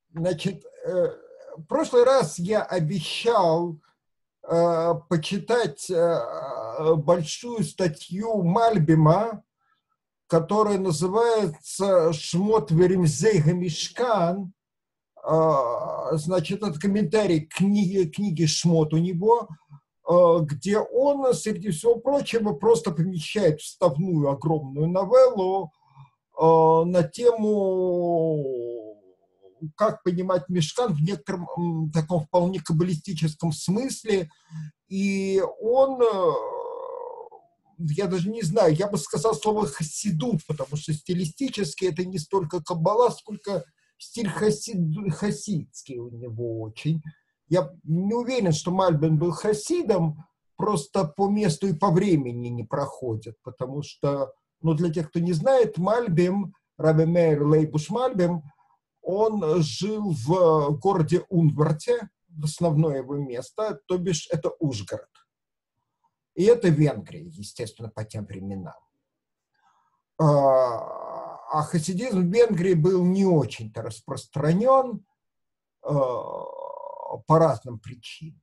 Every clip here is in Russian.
Значит, в прошлый раз я обещал почитать большую статью Мальбима, которая называется «Шмот веремзей гамишкан». Значит, это комментарий к книги Шмот у него, где он, среди всего прочего, просто помещает вставную огромную новеллу на тему, как понимать мишкан в некотором таком вполне каббалистическом смысле. И он, я даже не знаю, я бы сказал слово хасидут, потому что стилистически это не столько каббала, сколько стиль хасидский у него очень. Я не уверен, что Мальбим был хасидом, просто по месту и по времени не проходит, потому что, ну, для тех, кто не знает, Мальбим, Раби Меир Лейбуш Мальбим, он жил в городе Унварте, основное его место, то бишь это Ужгород. И это Венгрия, естественно, по тем временам. А хасидизм в Венгрии был не очень-то распространен по разным причинам.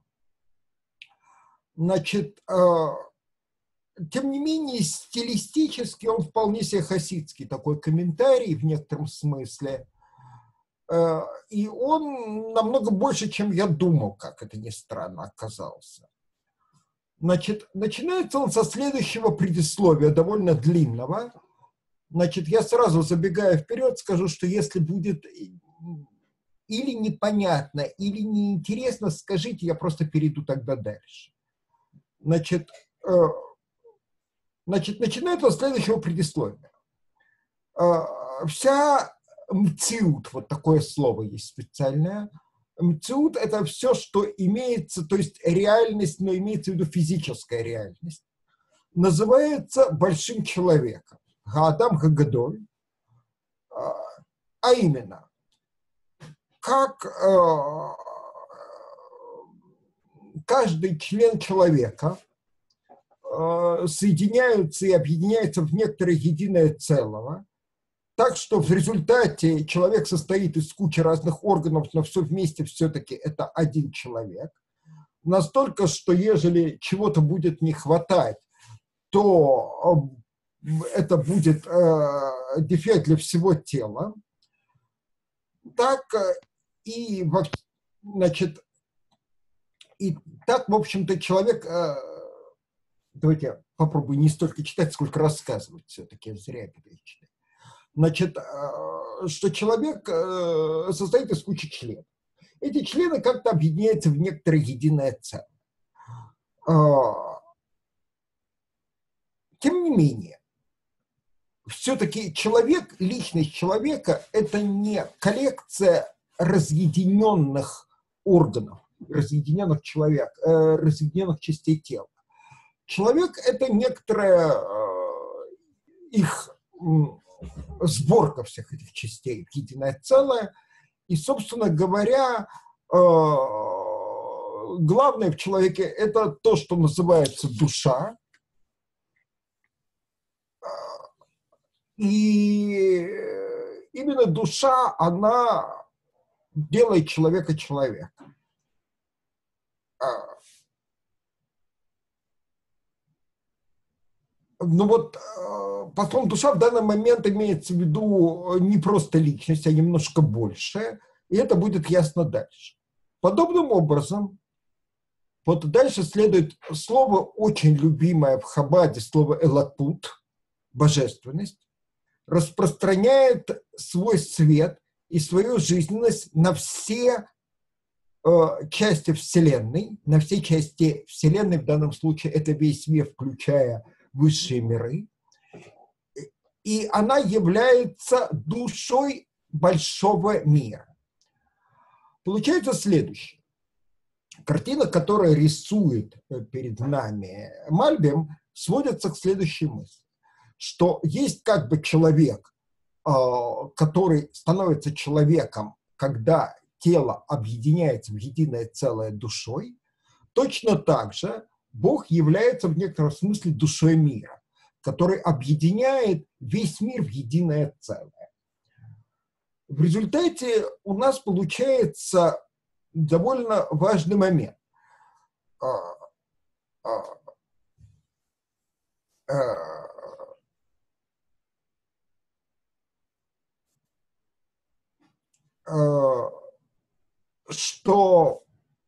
Значит, тем не менее, стилистически он вполне себе хасидский такой комментарий в некотором смысле. И он намного больше, чем я думал, как это ни странно оказался. Значит, начинается он со следующего предисловия, довольно длинного. Значит, я сразу, забегая вперед, скажу, что если будет или непонятно, или неинтересно, скажите, я просто перейду тогда дальше. Значит, начинается со следующего предисловия. Вся мциут, вот такое слово есть специальное. Мциут – это все, что имеется, то есть реальность, но имеется в виду физическая реальность, называется большим человеком. Гаадам Гагадоль. А именно, как каждый член человека соединяются и объединяются в некоторое единое целое, так что в результате человек состоит из кучи разных органов, но все вместе все-таки это один человек. Настолько, что ежели чего-то будет не хватать, то это будет дефект для всего тела. Так и, значит, и так, в общем-то, человек... Давайте я попробую не столько читать, сколько рассказывать все-таки, зря это читать. Значит, что человек состоит из кучи членов. Эти члены как-то объединяются в некоторое единое целое. Тем не менее, все-таки человек, личность человека – это не коллекция разъединенных органов, разъединенных частей тела. Человек – это некоторая их сборка всех этих частей в единое целое. И, собственно говоря, главное в человеке – это то, что называется душа. И именно душа, она делает человека человеком. Ну вот, потом душа в данный момент имеется в виду не просто личность, а немножко больше, и это будет ясно дальше. Подобным образом, вот дальше следует слово, очень любимое в Хабаде, слово «элокут», божественность, распространяет свой свет и свою жизненность на все части Вселенной, на все части Вселенной, в данном случае это весь мир, включая высшие миры, и она является душой большого мира. Получается следующее. Картина, которая рисует перед нами Мальбим, сводится к следующей мысли, что есть как бы человек, который становится человеком, когда тело объединяется в единое целое душой, точно так же Бог является в некотором смысле душой мира, который объединяет весь мир в единое целое. В результате у нас получается довольно важный момент. Что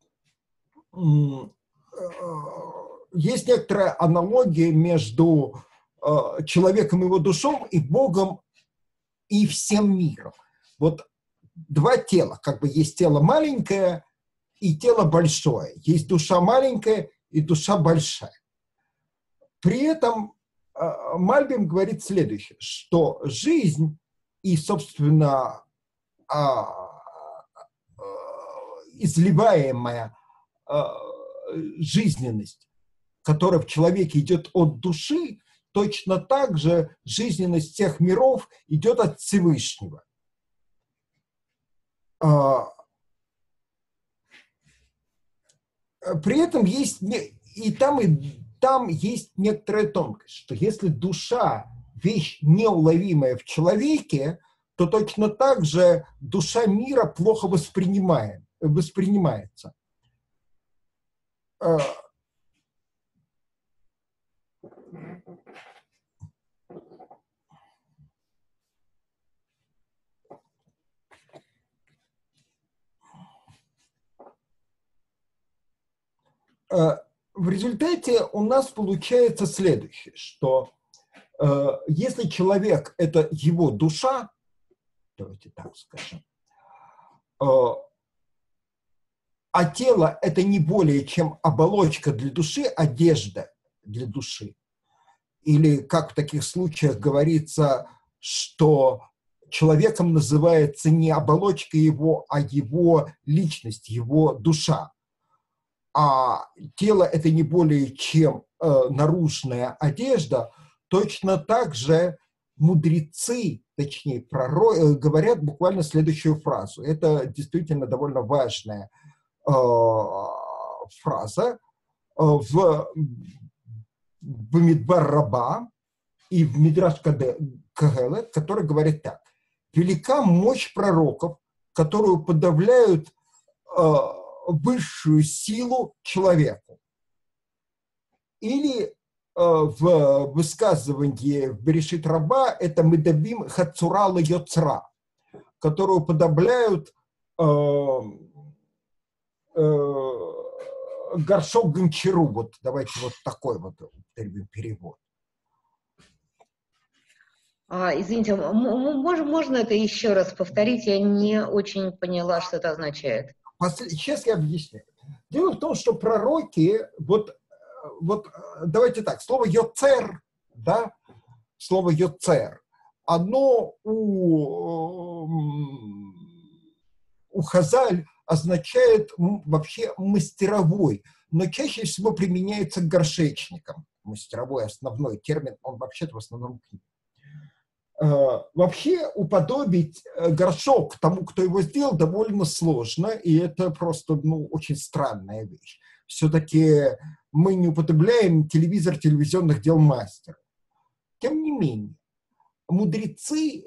есть некоторая аналогия между человеком и его душой и Богом и всем миром. Вот два тела, как бы есть тело маленькое и тело большое. Есть душа маленькая и душа большая. При этом Мальбим говорит следующее, что жизнь и, собственно, изливаемая жизненность, которая в человеке идет от души, точно так же жизненность всех миров идет от Всевышнего. При этом есть и там есть некоторая тонкость, что если душа – вещь неуловимая в человеке, то точно так же душа мира плохо воспринимается. В результате у нас получается следующее, что если человек – это его душа, давайте так скажем, а тело – это не более чем оболочка для души, одежда для души, или, как в таких случаях говорится, что человеком называется не оболочка его, а его личность, его душа. А тело – это не более чем наружная одежда, точно так же мудрецы, точнее, говорят буквально следующую фразу. Это действительно довольно важная фраза в Бамидбар Раба и в Мидраш Кагелет, который говорит так. Велика мощь пророков, которую подавляют высшую силу человеку. Или в высказывании в Берешит Раба это Медабим Хацурала Йоцра, которую подавляют горшок гончару. Вот давайте вот такой вот перевод. Извините, можно это еще раз повторить? Я не очень поняла, что это означает. Сейчас я объясню. Дело в том, что пророки, вот давайте так, слово «йоцер», да, слово «йоцер», оно у Хазаль означает вообще мастеровой, но чаще всего применяется к горшечникам. Мастеровой основной термин, он вообще-то в основном к ним. Вообще уподобить горшок тому, кто его сделал, довольно сложно, и это просто очень странная вещь. Все-таки мы не употребляем телевизионных дел мастера. Тем не менее, мудрецы,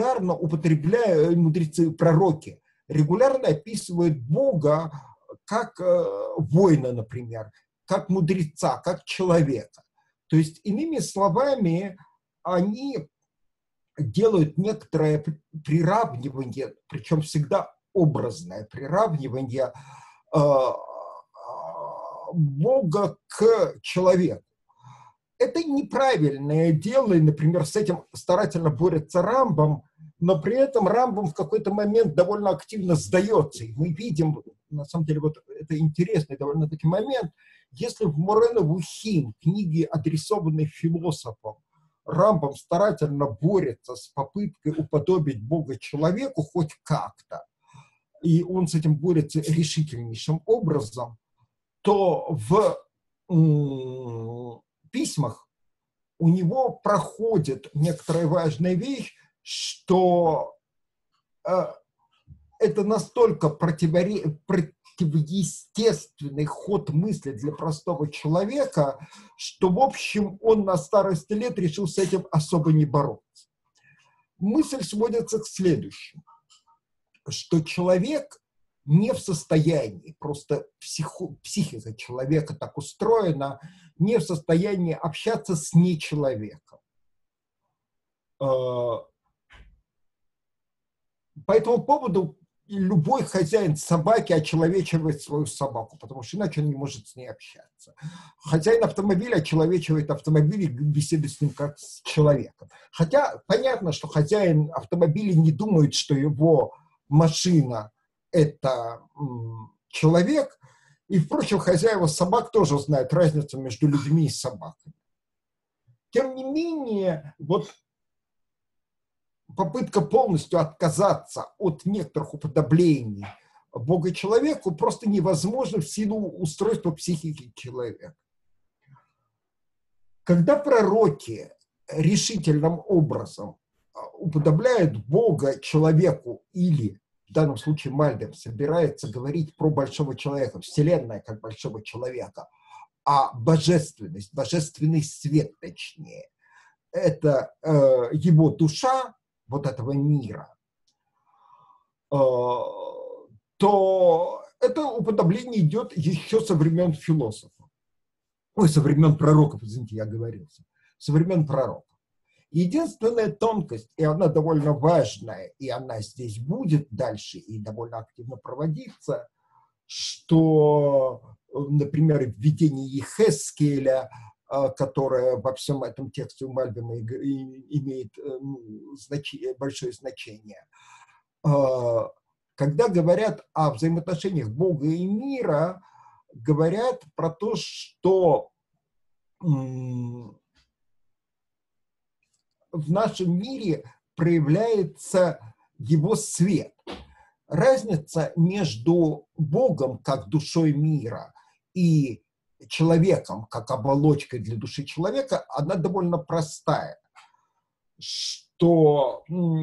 пророки, регулярно описывают Бога как воина, например, как мудреца, как человека. То есть, иными словами, они делают некоторое приравнивание, причем всегда образное приравнивание Бога к человеку. Это неправильное дело, и, например, с этим старательно борется Рамбам, но при этом Рамбам в какой-то момент довольно активно сдается. И мы видим, на самом деле, вот это интересный довольно-таки момент, если в Морэ Невухим, книге, адресованной философам, Рамбам старательно борется с попыткой уподобить Бога человеку хоть как-то, и он с этим борется решительнейшим образом, то в письмах у него проходит некоторая важная вещь, что это настолько противоестественный ход мысли для простого человека, что, в общем, он на старости лет решил с этим особо не бороться. Мысль сводится к следующему. что человек не в состоянии, просто психика человека так устроена, не в состоянии общаться с нечеловеком. По этому поводу любой хозяин собаки очеловечивает свою собаку, потому что иначе он не может с ней общаться. Хозяин автомобиля очеловечивает автомобиль и беседует с ним как с человеком. Хотя понятно, что хозяин автомобиля не думает, что его машина – это человек, и, впрочем, хозяева собак тоже знают разницу между людьми и собаками. Тем не менее, вот попытка полностью отказаться от некоторых уподоблений Бога человеку просто невозможна в силу устройства психики человека. Когда пророки решительным образом уподобляют Бога человеку, или в данном случае Мальбим собирается говорить про большого человека, вселенная как большого человека, а божественность, божественный свет точнее, это его душа, вот этого мира, то это уподобление идет еще со времен философов. Ой, со времен пророков, извините, я оговорился. Со времен пророков. Единственная тонкость, и она довольно важная, и она здесь будет дальше и довольно активно проводиться, что, например, в видении Йехескеля, которая во всем этом тексте у Мальбима имеет большое значение. Когда говорят о взаимоотношениях Бога и мира, говорят про то, что в нашем мире проявляется его свет. Разница между Богом как душой мира и человеком, как оболочкой для души человека, она довольно простая, что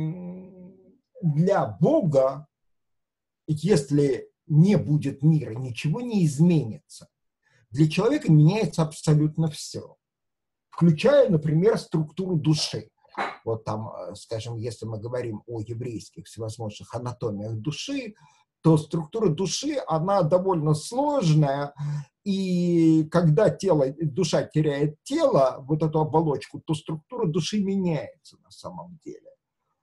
для Бога, если не будет мира, ничего не изменится. Для человека меняется абсолютно все, включая, например, структуру души. Вот там, скажем, если мы говорим о еврейских всевозможных анатомиях души, то структура души, она довольно сложная, и когда душа теряет тело, вот эту оболочку, то структура души меняется на самом деле.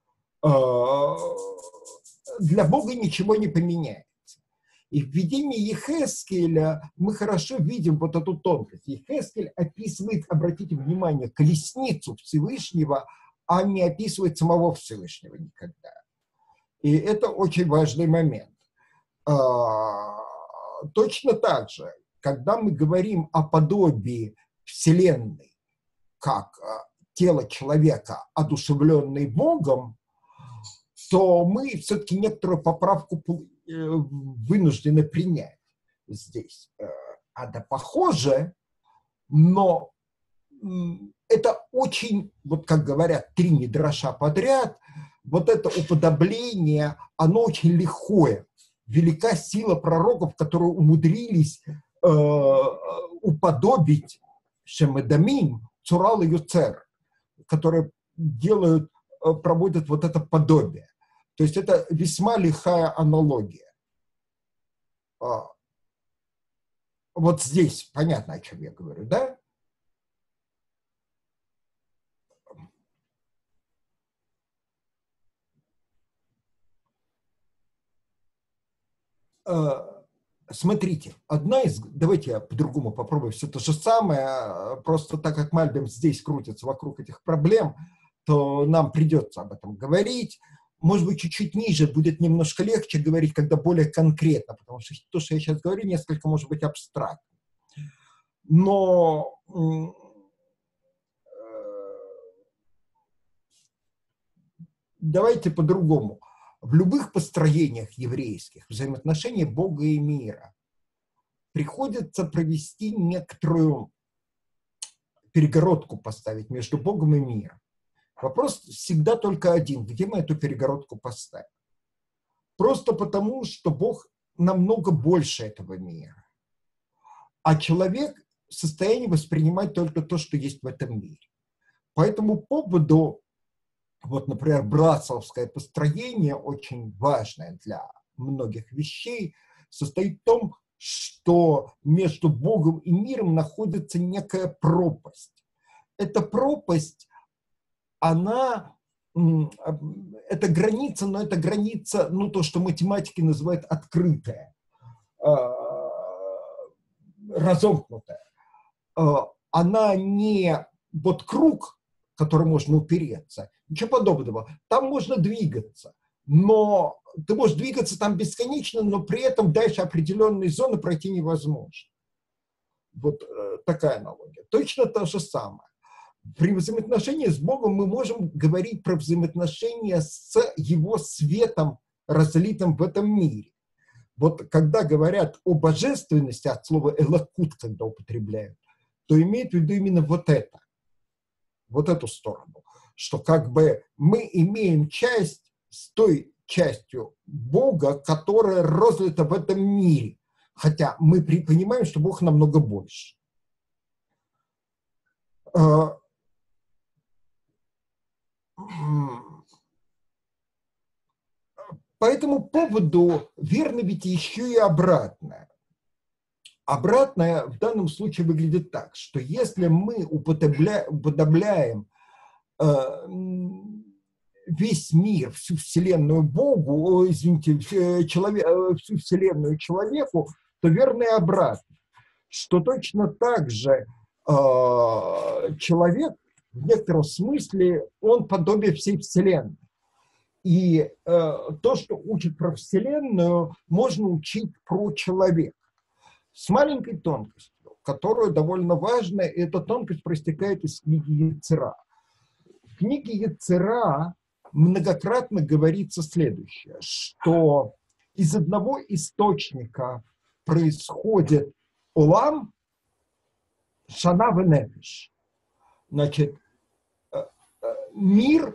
Для Бога ничего не поменяется. И в видении Йехескеля мы хорошо видим вот эту тонкость. Йехескель описывает, обратите внимание, колесницу Всевышнего, а не описывает самого Всевышнего никогда. И это очень важный момент. Точно так же, когда мы говорим о подобии Вселенной, как тело человека, одушевленный Богом, то мы все-таки некоторую поправку вынуждены принять здесь. Она похожа, но это очень, вот как говорят, 3 мидраша подряд, вот это уподобление, оно очень лихое. Велика сила пророков, которые умудрились уподобить Шемедамим, Цурал и Юцер, которые проводят вот это подобие. То есть это весьма лихая аналогия. Вот здесь понятно, о чем я говорю, да? Смотрите, давайте я по-другому попробую все то же самое, просто так как Мальбим здесь крутится вокруг этих проблем, то нам придется об этом говорить. Может быть, чуть-чуть ниже будет немножко легче говорить, когда более конкретно, потому что то, что я сейчас говорю, несколько может быть абстрактно. Но давайте по-другому. В любых построениях еврейских взаимоотношений Бога и мира приходится провести некоторую перегородку поставить между Богом и миром. Вопрос всегда только один. Где мы эту перегородку поставим? Просто потому, что Бог намного больше этого мира. А человек в состоянии воспринимать только то, что есть в этом мире. По этому поводу Вот, например, брасловское построение, очень важное для многих вещей, состоит в том, что между Богом и миром находится некая пропасть. Эта пропасть, она, это граница, но это граница, ну, то, что математики называют открытая, разомкнутая. Она не вот круг, в который можно упереться, ничего подобного. Там можно двигаться, но ты можешь двигаться там бесконечно, но при этом дальше определенные зоны пройти невозможно. Вот такая аналогия. Точно то же самое. При взаимоотношении с Богом мы можем говорить про взаимоотношения с Его светом, разлитым в этом мире. Вот когда говорят о божественности, от слова «элокут», когда употребляют, то имеют в виду именно вот это, вот эту сторону, что как бы мы имеем часть с той частью Бога, которая разлита в этом мире, хотя мы понимаем, что Бог намного больше. По этому поводу верно ведь еще и обратное. Обратное в данном случае выглядит так, что если мы уподобляем весь мир, всю Вселенную Богу, извините, всю Вселенную человеку, то верно и обратно, что точно так же человек в некотором смысле, он подобие всей Вселенной. И то, что учит про Вселенную, можно учить про человека. С маленькой тонкостью, которая довольно важная, и эта тонкость проистекает из книги Ецера. В книге Ецера многократно говорится следующее, что из одного источника происходит олам, шана венефиш. Значит, мир,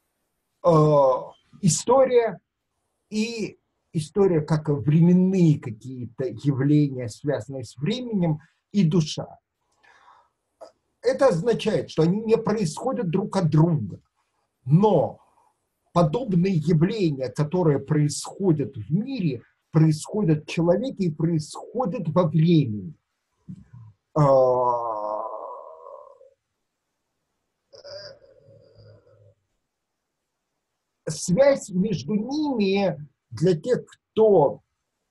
история и история как временные какие-то явления, связанные с временем, и душа. Это означает, что они не происходят друг от друга, но подобные явления, которые происходят в мире, происходят в человеке и происходят во времени. Связь между ними для тех, кто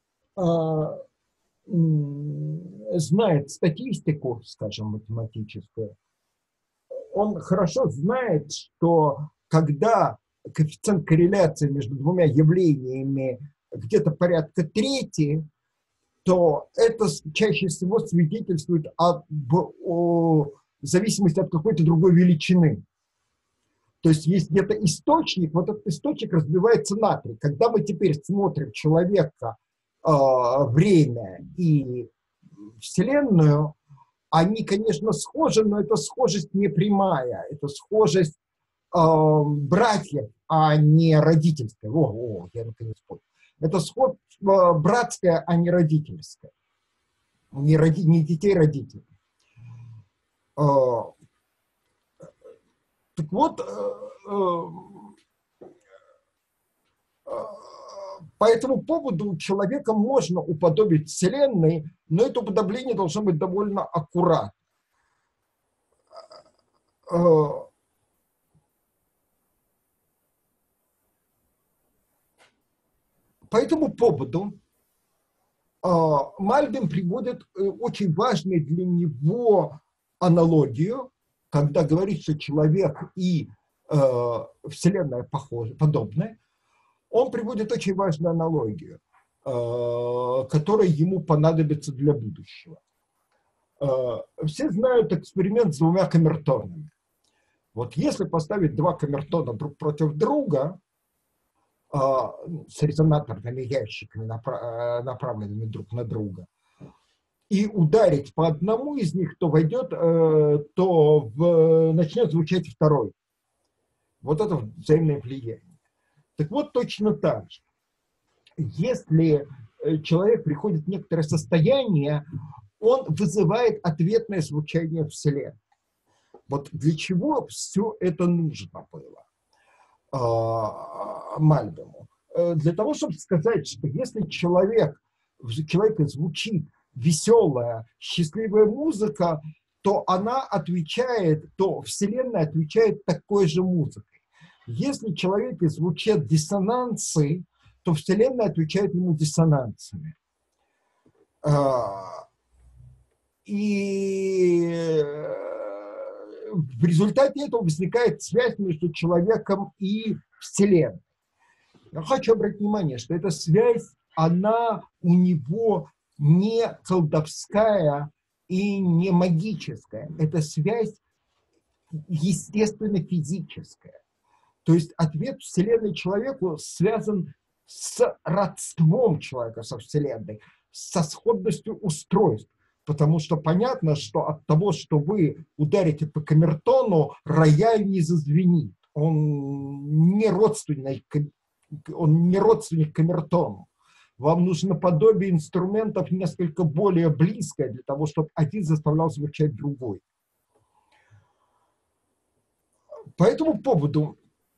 знает статистику, скажем, математическую, он хорошо знает, что когда коэффициент корреляции между двумя явлениями где-то порядка трети, то это чаще всего свидетельствует о зависимости от какой-то другой величины. То есть есть где-то источник, вот этот источник разбивается на три. Когда мы теперь смотрим человека, время и Вселенную, они, конечно, схожи, но эта схожесть не прямая, это схожесть братьев, а не родительская. Я наконец понял. Это сходство братское, а не родительское. Не детей родителей. Так вот, по этому поводу человека можно уподобить Вселенной, но это уподобление должно быть довольно аккуратно. По этому поводу Мальбим приводит очень важную для него аналогию, когда говорит, что человек и Вселенная подобны. Он приводит очень важную аналогию, которая ему понадобится для будущего. Все знают эксперимент с двумя камертонами. Вот если поставить два камертона друг против друга, с резонаторными ящиками, направленными друг на друга, и ударить по одному из них, то войдет, то начнет звучать второй. Вот это взаимное влияние. Так вот, точно так же. Если человек приходит в некоторое состояние, он вызывает ответное звучание Вселенной. Вот для чего все это нужно было? Мальбиму. Для того, чтобы сказать, что если в человеке звучит веселая, счастливая музыка, то она отвечает, то Вселенная отвечает такой же музыкой. Если в человеке звучат диссонансы, то Вселенная отвечает ему диссонансами. И в результате этого возникает связь между человеком и Вселенной. Я хочу обратить внимание, что эта связь, она у него не колдовская и не магическая. Это связь естественно-физическая. То есть ответ Вселенной человеку связан с родством человека со Вселенной, со сходностью устройств. Потому что понятно, что от того, что вы ударите по камертону, рояль не зазвенит. Он не родственник камертону. Вам нужно подобие инструментов несколько более близкое для того, чтобы один заставлял звучать другой. По этому поводу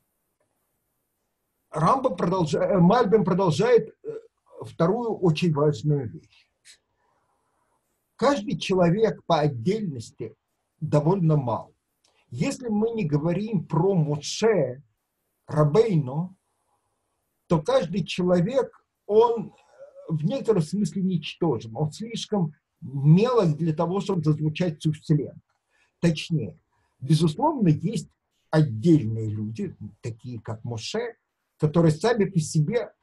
Мальбим продолжает вторую очень важную вещь. Каждый человек по отдельности довольно мал. Если мы не говорим про Моше Рабейну, то каждый человек, он в некотором смысле ничтожен. Он слишком мелок для того, чтобы зазвучать всю Вселенную. Точнее, безусловно, есть отдельные люди, такие как Моше, которые сами по себе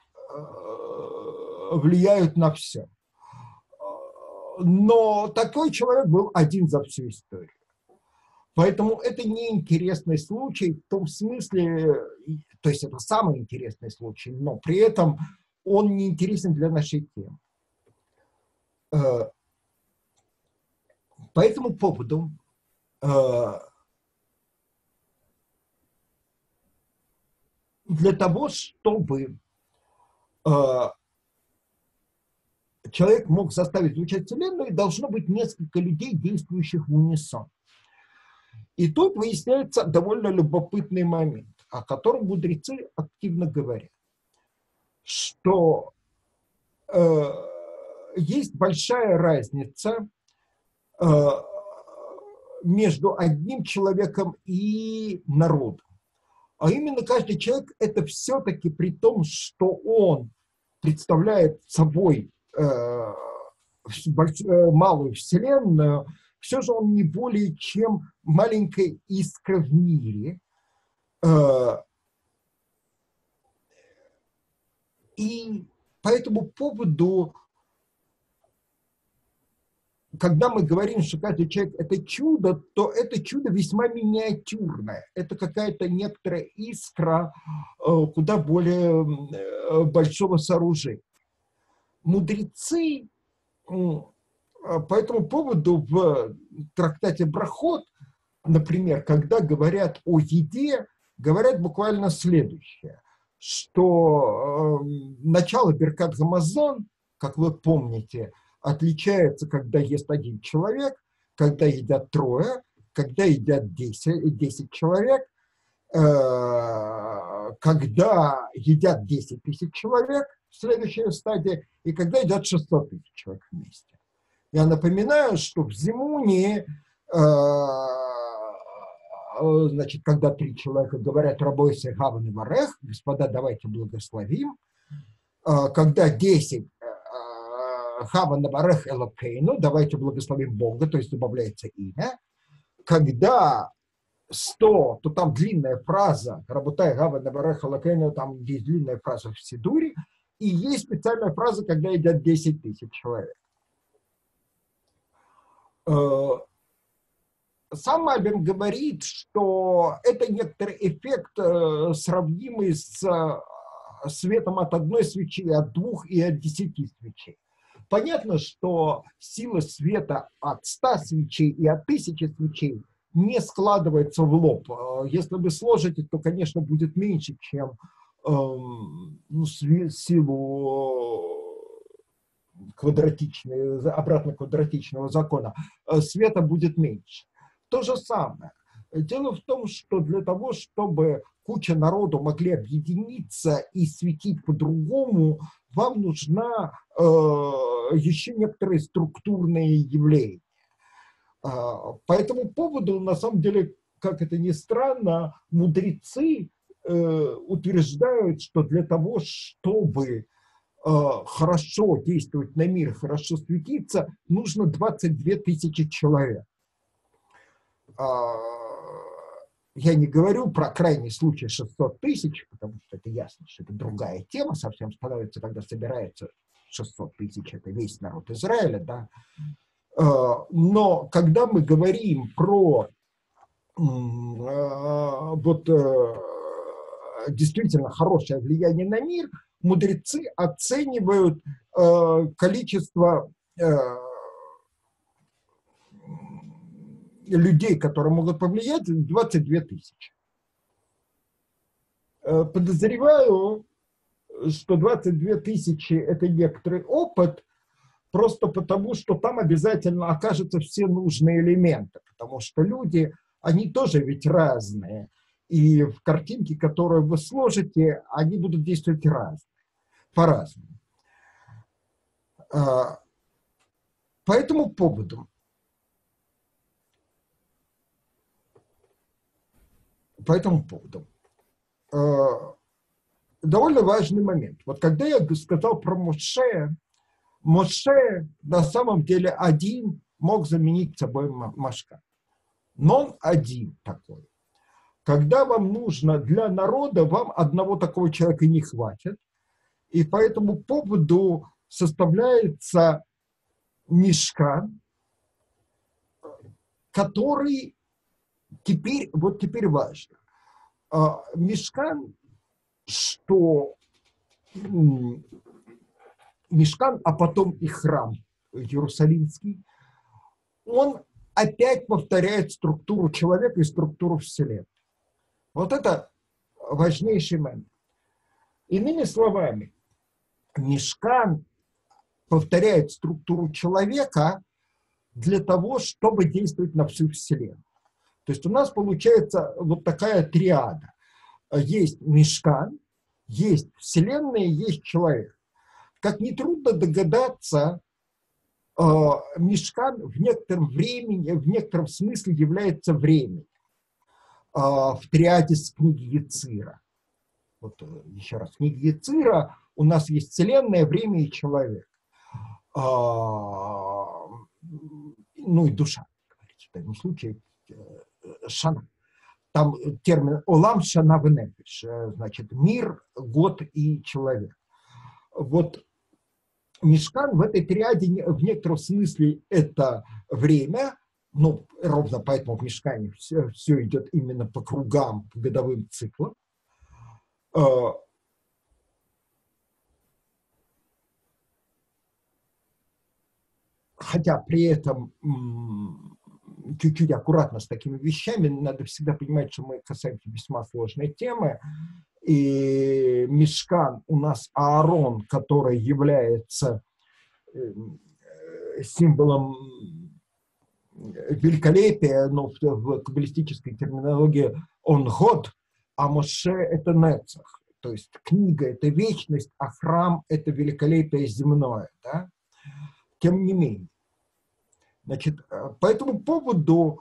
влияют на все. Но такой человек был один за всю историю. Поэтому это не интересный случай в том смысле, то есть это самый интересный случай, но при этом он не интересен для нашей темы. По этому поводу для того, чтобы человек мог заставить звучать Вселенную, должно быть несколько людей, действующих в унисон. И тут выясняется довольно любопытный момент, о котором мудрецы активно говорят, что есть большая разница между одним человеком и народом. А именно каждый человек – это все-таки при том, что он представляет собой малую Вселенную, все же он не более чем маленькая искра в мире. И по этому поводу, когда мы говорим, что каждый человек – это чудо, то это чудо весьма миниатюрное. Это какая-то некоторая искра куда более большого сооружения. Мудрецы по этому поводу в трактате Брахот, например, когда говорят о еде, говорят буквально следующее, что начало Беркат Гамазон, как вы помните, отличается, когда ест один человек, когда едят трое, когда едят 10 человек, когда едят 10 тысяч человек, следующая стадия, и когда едят 600 тысяч человек вместе. Я напоминаю, что в Зимуне, значит, когда 3 человека говорят «Рабойся Гаван и Варех», «Господа, давайте благословим», когда 10 «Хаван и Варех Элокейну», «Давайте благословим Бога», то есть добавляется имя, когда 100, то там длинная фраза «Рабутай Гаван и Варех Элокейну», там есть длинная фраза в Сидуре, и есть специальная фраза, когда едят 10 тысяч человек. Сам Мальбим говорит, что это некоторый эффект, сравнимый с светом от одной свечи, от 2 и от 10 свечей. Понятно, что сила света от 100 свечей и от 1000 свечей не складывается в лоб. Если вы сложите, то, конечно, будет меньше, чем силу обратно квадратичного закона, света будет меньше. То же самое. Дело в том, что для того, чтобы куча народу могли объединиться и светить по-другому, вам нужна еще некоторые структурные явления. По этому поводу, на самом деле, как это ни странно, мудрецы утверждают, что для того, чтобы хорошо действовать на мир, хорошо светиться, нужно 22 тысячи человек. Я не говорю про крайний случай 600 тысяч, потому что это ясно, что это другая тема совсем становится, когда собирается 600 тысяч, это весь народ Израиля, да. Но когда мы говорим про действительно хорошее влияние на мир, мудрецы оценивают количество людей, которые могут повлиять, 22 тысячи. Подозреваю, что 22 тысячи – это некоторый опыт, просто потому, что там обязательно окажутся все нужные элементы, потому что люди, они тоже ведь разные, и в картинке, которую вы сложите, они будут действовать по-разному. По этому поводу довольно важный момент. Вот когда я сказал про Моше, Моше на самом деле один мог заменить собой Машка. Но он один такой. Когда вам нужно для народа, вам одного такого человека не хватит. И по этому поводу составляется мишкан, который теперь важно. Мишкан, мишкан, а потом и храм Иерусалимский, он опять повторяет структуру человека и структуру Вселенной. Вот это важнейший момент. Иными словами, мишкан повторяет структуру человека для того, чтобы действовать на всю Вселенную. То есть у нас получается вот такая триада. Есть мишкан, есть Вселенная, есть человек. Как нетрудно догадаться, мишкан в некотором времени, в некотором смысле является временем. В триаде с книги Ецира. Вот еще раз, в книге Ецира у нас есть Вселенная, время и человек. Ну и душа, в этом случае, шана. Там термин олам шана венефиш, значит, мир, год и человек. Вот мишкан в этой триаде в некотором смысле это время, ну, ровно поэтому в мишкане все идет именно по кругам, по годовым циклам. Хотя при этом чуть-чуть аккуратно с такими вещами, надо всегда понимать, что мы касаемся весьма сложной темы. И мишкан у нас Аарон, который является символом великолепия, но в каббалистической терминологии он год, а Моше это нецах. То есть книга – это вечность, а храм – это великолепие земное. Да? Тем не менее. Значит, по этому поводу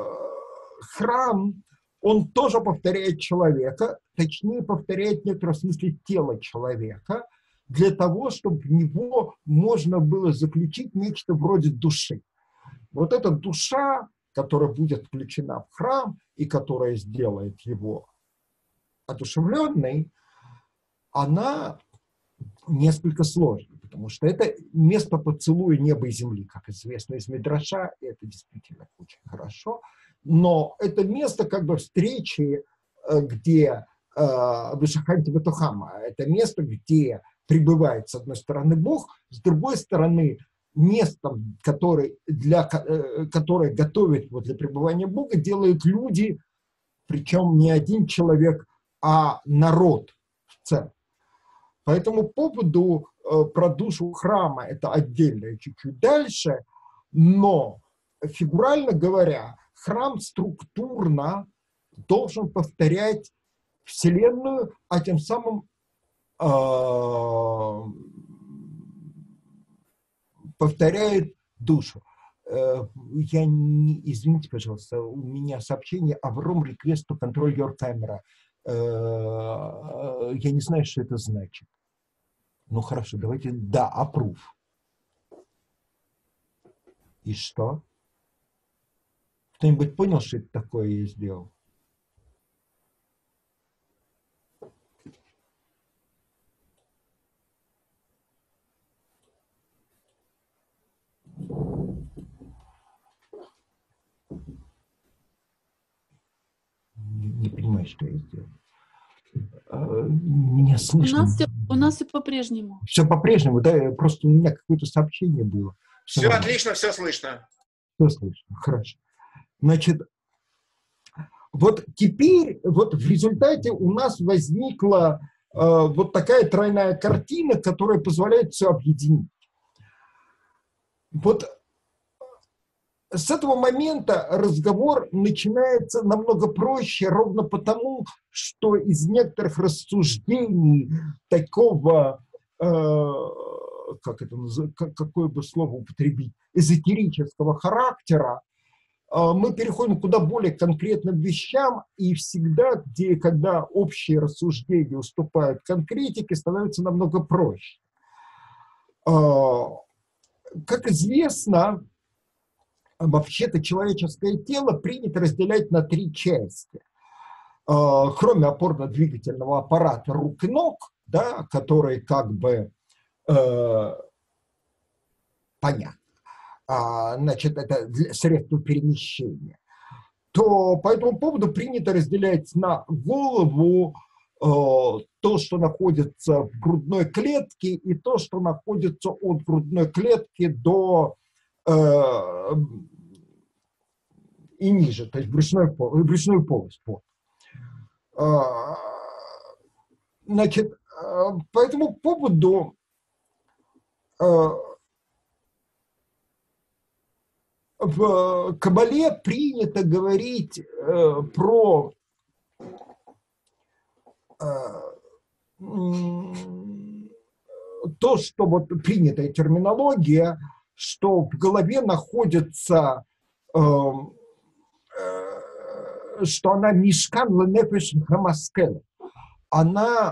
храм, он тоже повторяет человека, точнее повторяет в некотором смысле тело человека, для того, чтобы в него можно было заключить нечто вроде души. Вот эта душа, которая будет включена в храм и которая сделает его одушевленной, она несколько сложна, потому что это место поцелуя неба и земли, как известно из Мидраша, и это действительно очень хорошо, но это место как бы встречи, где Вышаханти Батухама, это место, где пребывает с одной стороны Бог, с другой стороны местом, которое готовят вот для пребывания Бога, делают люди, причем не один человек, а народ в целом. По этому поводу про душу храма это отдельно чуть-чуть дальше, но фигурально говоря, храм структурно должен повторять Вселенную, а тем самым повторяет душу. Извините, пожалуйста, у меня сообщение Авром request to control your camera. Я не знаю, что это значит. Ну хорошо, давайте, да, approve. И что? Кто-нибудь понял, что это такое я сделал? Не понимаю, что я сделал. Меня слышно. У нас все по-прежнему. Все по-прежнему, да? Просто у меня какое-то сообщение было. Все отлично, все слышно. Все слышно, хорошо. Значит, вот теперь, вот в результате у нас возникла вот такая тройная картина, которая позволяет все объединить. Вот с этого момента разговор начинается намного проще, ровно потому, что из некоторых рассуждений такого, как это называется, какое бы слово употребить, эзотерического характера, мы переходим к куда более конкретным вещам, и всегда, когда общие рассуждения уступают конкретике, становится намного проще. Как известно, вообще-то человеческое тело принято разделять на 3 части. Кроме опорно-двигательного аппарата рук и ног, да, которые как бы понятно, значит, это средство перемещения, то по этому поводу принято разделять на голову то, что находится в грудной клетке, и то, что находится от грудной клетки до и ниже, то есть брюшную полость. Значит, по этому поводу в Кабале принято говорить про то, что вот принятая терминология, что в голове находится, что она мишкан ленефеш хамаскел, она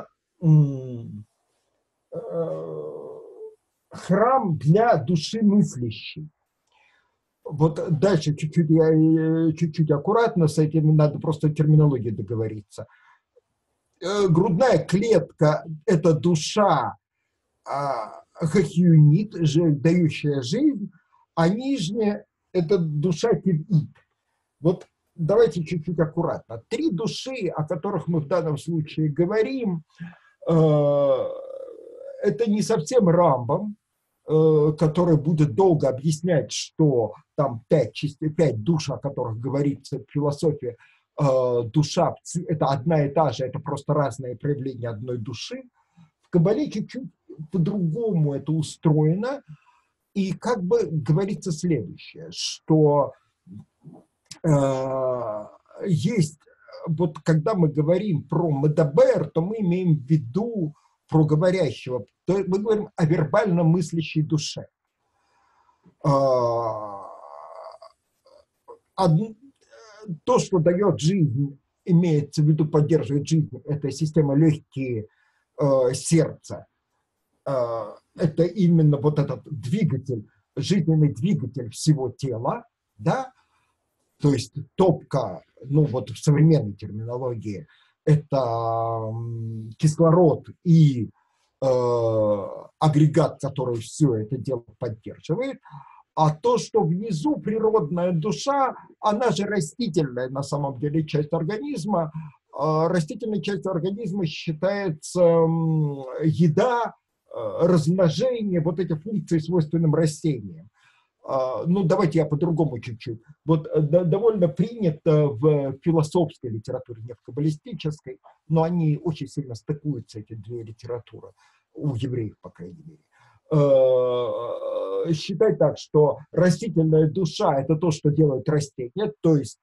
храм для души мыслящей. Вот дальше чуть-чуть аккуратно с этим, надо просто терминологией договориться. Грудная клетка – это душа хахюнит, дающая жизнь, а нижняя – это душа тивит. Вот давайте чуть-чуть аккуратно. 3 души, о которых мы в данном случае говорим, это не совсем Рамбам, который будет долго объяснять, что там 5 душ, о которых говорится в философии, душа – это одна и та же, это просто разные проявления одной души. В Кабале чуть-чуть по-другому это устроено, и как бы говорится следующее, что есть, вот когда мы говорим про медабер, то мы имеем в виду про говорящего, то мы говорим о вербально мыслящей душе. То, что дает жизнь, имеется в виду, поддерживает жизнь, это система легкие, сердца. Это именно вот этот двигатель, жизненный двигатель всего тела, да? То есть топка, ну вот в современной терминологии, это кислород и агрегат, который все это дело поддерживает. А то, что внизу природная душа, она же растительная на самом деле часть организма. Растительной частью организма считается еда, размножение, вот эти функции свойственным растениям. Ну, давайте я по-другому чуть-чуть. Вот довольно принято в философской литературе, не в каббалистической, но они очень сильно стыкуются, эти 2 литературы, у евреев, по крайней мере. считать так, что растительная душа – это то, что делают растения, то есть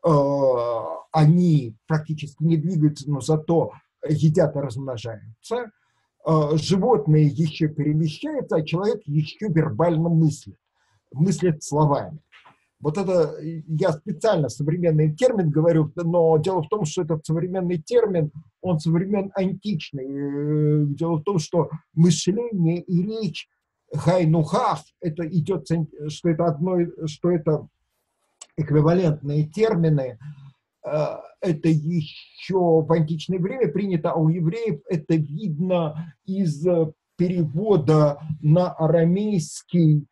они практически не двигаются, но зато едят и размножаются. Животные еще перемещаются, а человек еще вербально мыслит словами. Вот это я специально современный термин говорю, но дело в том, что этот современный термин, он со времен античный. Дело в том, что мышление и речь гайнухах, это идет, что это эквивалентные термины, это еще в античное время принято, а у евреев это видно из перевода на арамейский,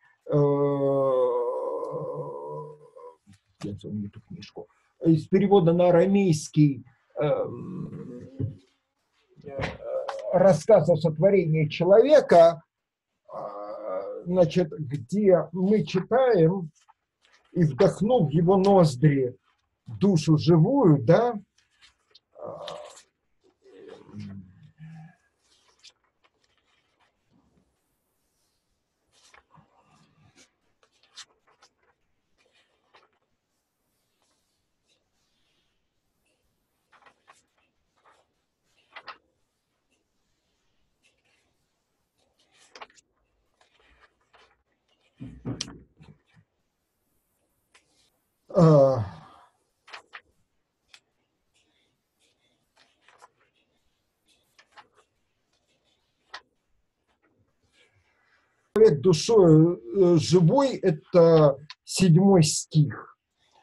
эту книжку, из перевода на арамейский рассказ о сотворении человека, значит, где мы читаем, и вдохнув в его ноздри душу живую, да, человек душой живой, это 7 стих.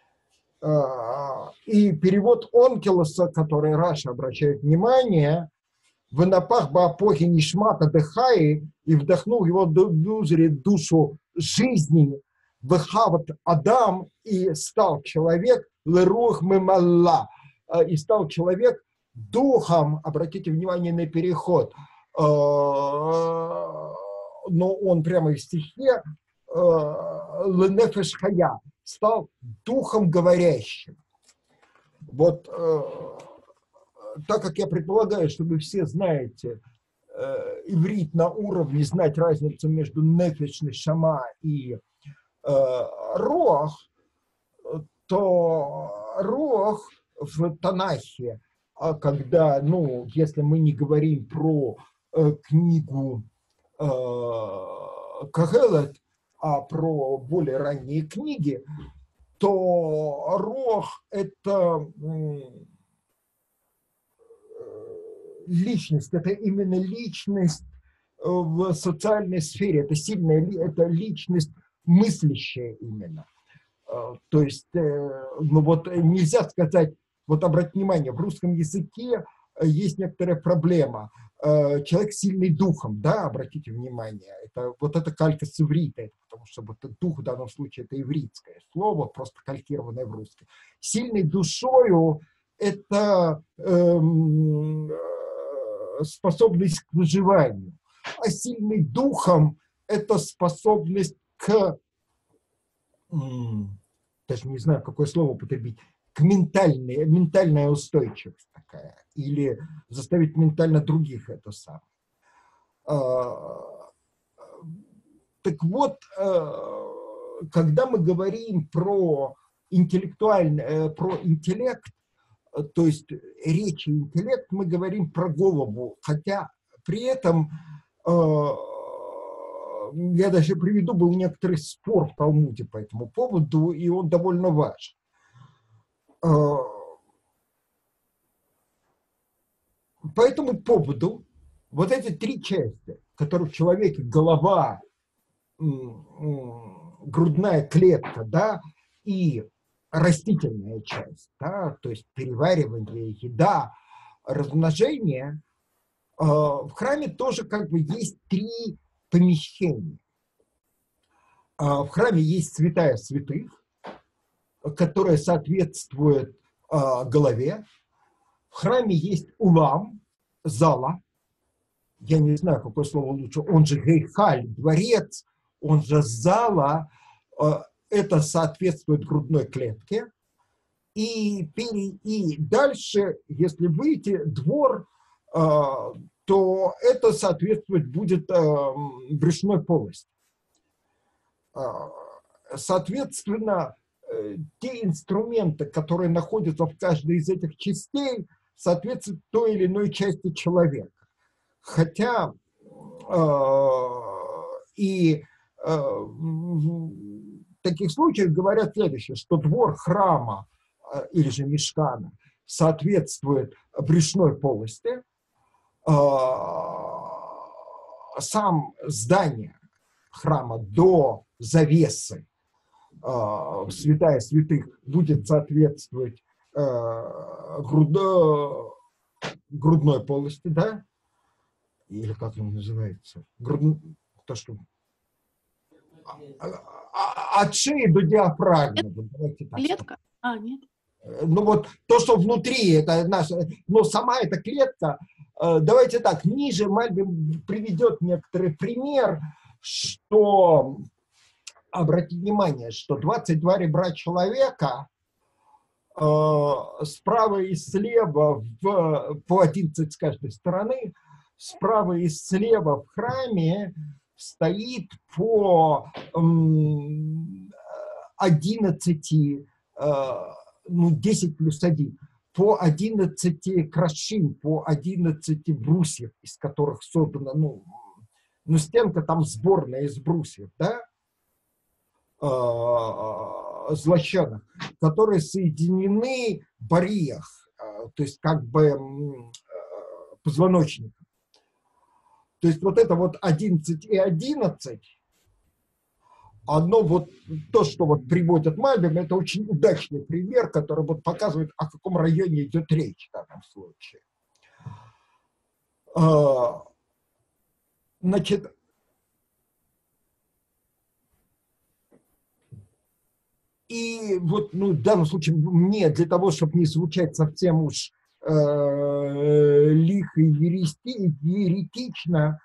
И перевод Онкелоса, который Раша обращает внимание, в напах баапохи нишмата дыхаи, и вдохнул его душу жизни, вехават Адам, и стал человек лерух мемалла, и стал человек духом, обратите внимание на переход, но он прямо в стихе ленефеш хая, стал духом говорящим. Вот так как я предполагаю, что вы все знаете иврит на уровне, знать разницу между нефеш, нешама и руах, то руах в Танахе, когда, ну, если мы не говорим про книгу Кагелет, а про более ранние книги, то руах – это личность, это именно личность в социальной сфере, это сильная, это личность мыслящая именно. То есть, ну вот нельзя сказать, вот обратите внимание, в русском языке есть некоторая проблема. Человек сильный духом, да, обратите внимание, это, вот это калька с иврита, потому что вот дух в данном случае это ивритское слово, просто калькированное в русском. Сильный душою это способность к выживанию, а сильный духом это способность к, даже не знаю, какое слово употребить, к ментальная устойчивость такая, или заставить ментально других это самое. Так вот, когда мы говорим про про интеллект, то есть речь и интеллект, мы говорим про голову, хотя при этом я даже приведу, был некоторый спор в Талмуде по этому поводу, и он довольно важен. По этому поводу вот эти 3 части, которые в человеке голова, грудная клетка, да, и растительная часть, да, то есть переваривание, еда, размножение, в храме тоже как бы есть 3 помещения. В храме есть святая святых, которая соответствует голове. В храме есть улам, зала, я не знаю, какое слово лучше, он же гейхаль, дворец, он же зала, это соответствует грудной клетке. И дальше, если выйти, двор, то это соответствовать будет брюшной полости. Соответственно, те инструменты, которые находятся в каждой из этих частей, соответствуют той или иной части человека. Хотя и в таких случаях говорят следующее, что двор храма или же мишкана соответствует брюшной полости, сам здание храма до завесы в святая святых будет соответствовать грудной полости, да? Или как он называется? То, что от шеи до диафрагмы. Давайте так Клетка? А, нет. Ну вот то, что внутри, это наша, но сама эта клетка, давайте так, ниже Мальбим приведет некоторый пример, что, обратите внимание, что 22 ребра человека справа и слева, по 11 с каждой стороны, справа и слева в храме стоит по 11, 10 плюс 1, по 11 крашим, по 11 брусьев, из которых создана, стенка там сборная из брусьев, да, злощенных, которые соединены в бариях, то есть как бы позвоночником. То есть вот это вот 11 и 11, одно вот то, что вот приводит Мальбим, это очень удачный пример, который вот показывает, о каком районе идет речь в данном случае. Значит, и вот, в данном случае мне для того, чтобы не звучать совсем уж лихо и еретично,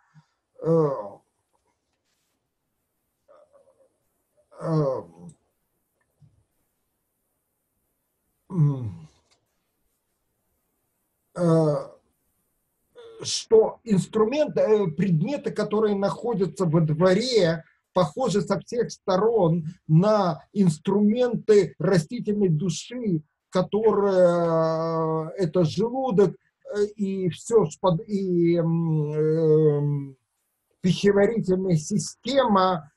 что инструменты, предметы, которые находятся во дворе, похожи со всех сторон на инструменты растительной души, которые это желудок и все, и пищеварительная система,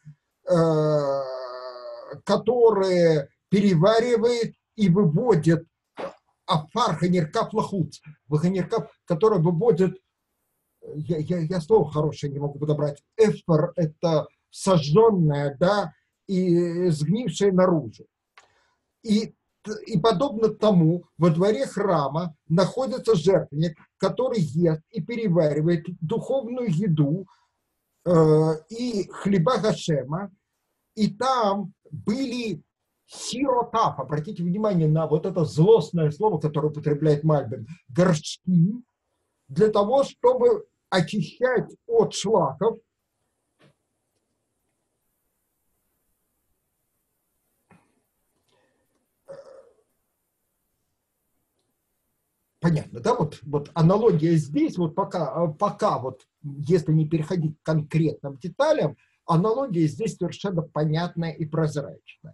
которая переваривает и выводит афар ханиркав лахуц, который выводит, я слово хорошее не могу подобрать, эфар – это сожженное, да, и сгнившее наружу. И подобно тому во дворе храма находится жертвенник, который ест и переваривает духовную еду и хлеба Гашема, и там были сиротав, обратите внимание на вот это злостное слово, которое употребляет Мальбим, горшки, для того, чтобы очищать от шлаков понятно, да, вот аналогия здесь, вот пока вот, если не переходить к конкретным деталям, аналогия здесь совершенно понятная и прозрачная.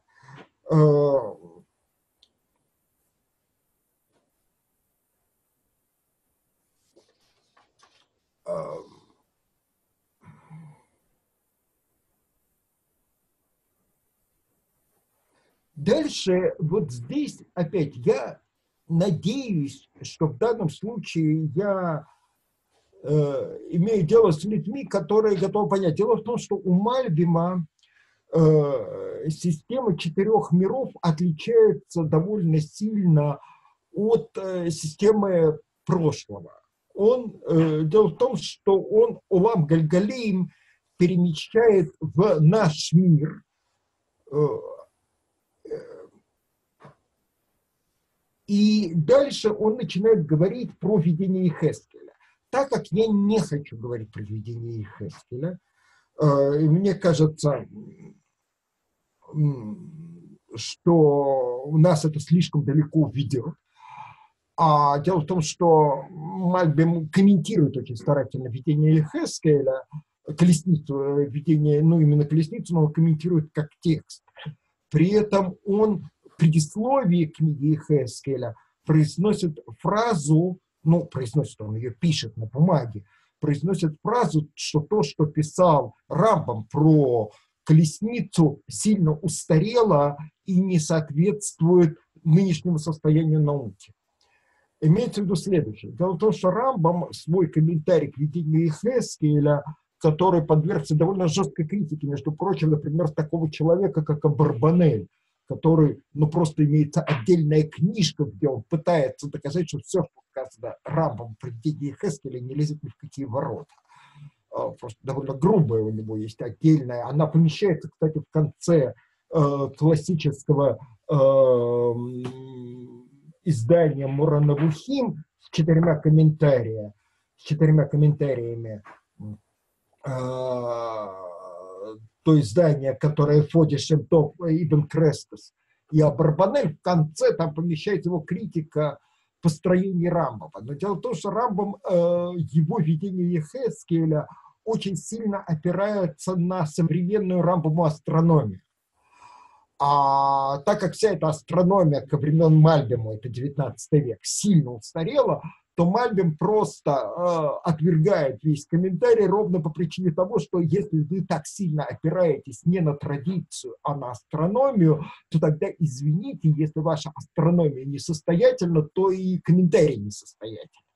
Дальше, вот здесь опять я надеюсь, что в данном случае я имею дело с людьми, которые готовы понять. Дело в том, что у Мальбима система 4 миров отличается довольно сильно от системы прошлого. Дело в том, что он Улам Гальгалим перемещает в наш мир и дальше он начинает говорить про видение Йехескеля. Так как я не хочу говорить про видение Йехескеля, мне кажется, что у нас это слишком далеко ведет. А дело в том, что Мальбим комментирует очень старательно видение Йехескеля, колесницу, видение, ну, именно колесницу, но он комментирует как текст. При этом он в предисловии книги Йехескеля произносит фразу, ну, произносит, он ее пишет на бумаге, произносит фразу, что то, что писал Рамбам про колесницу, сильно устарело и не соответствует нынешнему состоянию науки. Имеется в виду следующее. Дело в том, что Рамбам свой комментарий к видению Йехескеля, который подвергся довольно жесткой критике, между прочим, например, такого человека, как Абарбанель, который, ну, просто имеется отдельная книжка, где он пытается доказать, что все, что сказано Рамбам про видение Йехескеля, не лезет ни в какие ворота. Просто довольно грубая у него есть отдельная. Она помещается, кстати, в конце классического издания Мора Навухим с 4 комментариями. То издание, которое Фоди Шем-Тов Ибн Крестес. И Абарбанель в конце там помещает его критика построения Рамбама. Но дело в том, что Рамбам, его видение Йехескеля очень сильно опирается на современную Рамбаму астрономию. А так как вся эта астрономия ко времен Мальбима, это 19 век, сильно устарела, то Мальбим просто отвергает весь комментарий ровно по причине того, что если вы так сильно опираетесь не на традицию, а на астрономию, то тогда извините, если ваша астрономия несостоятельна, то и комментарий несостоятельный.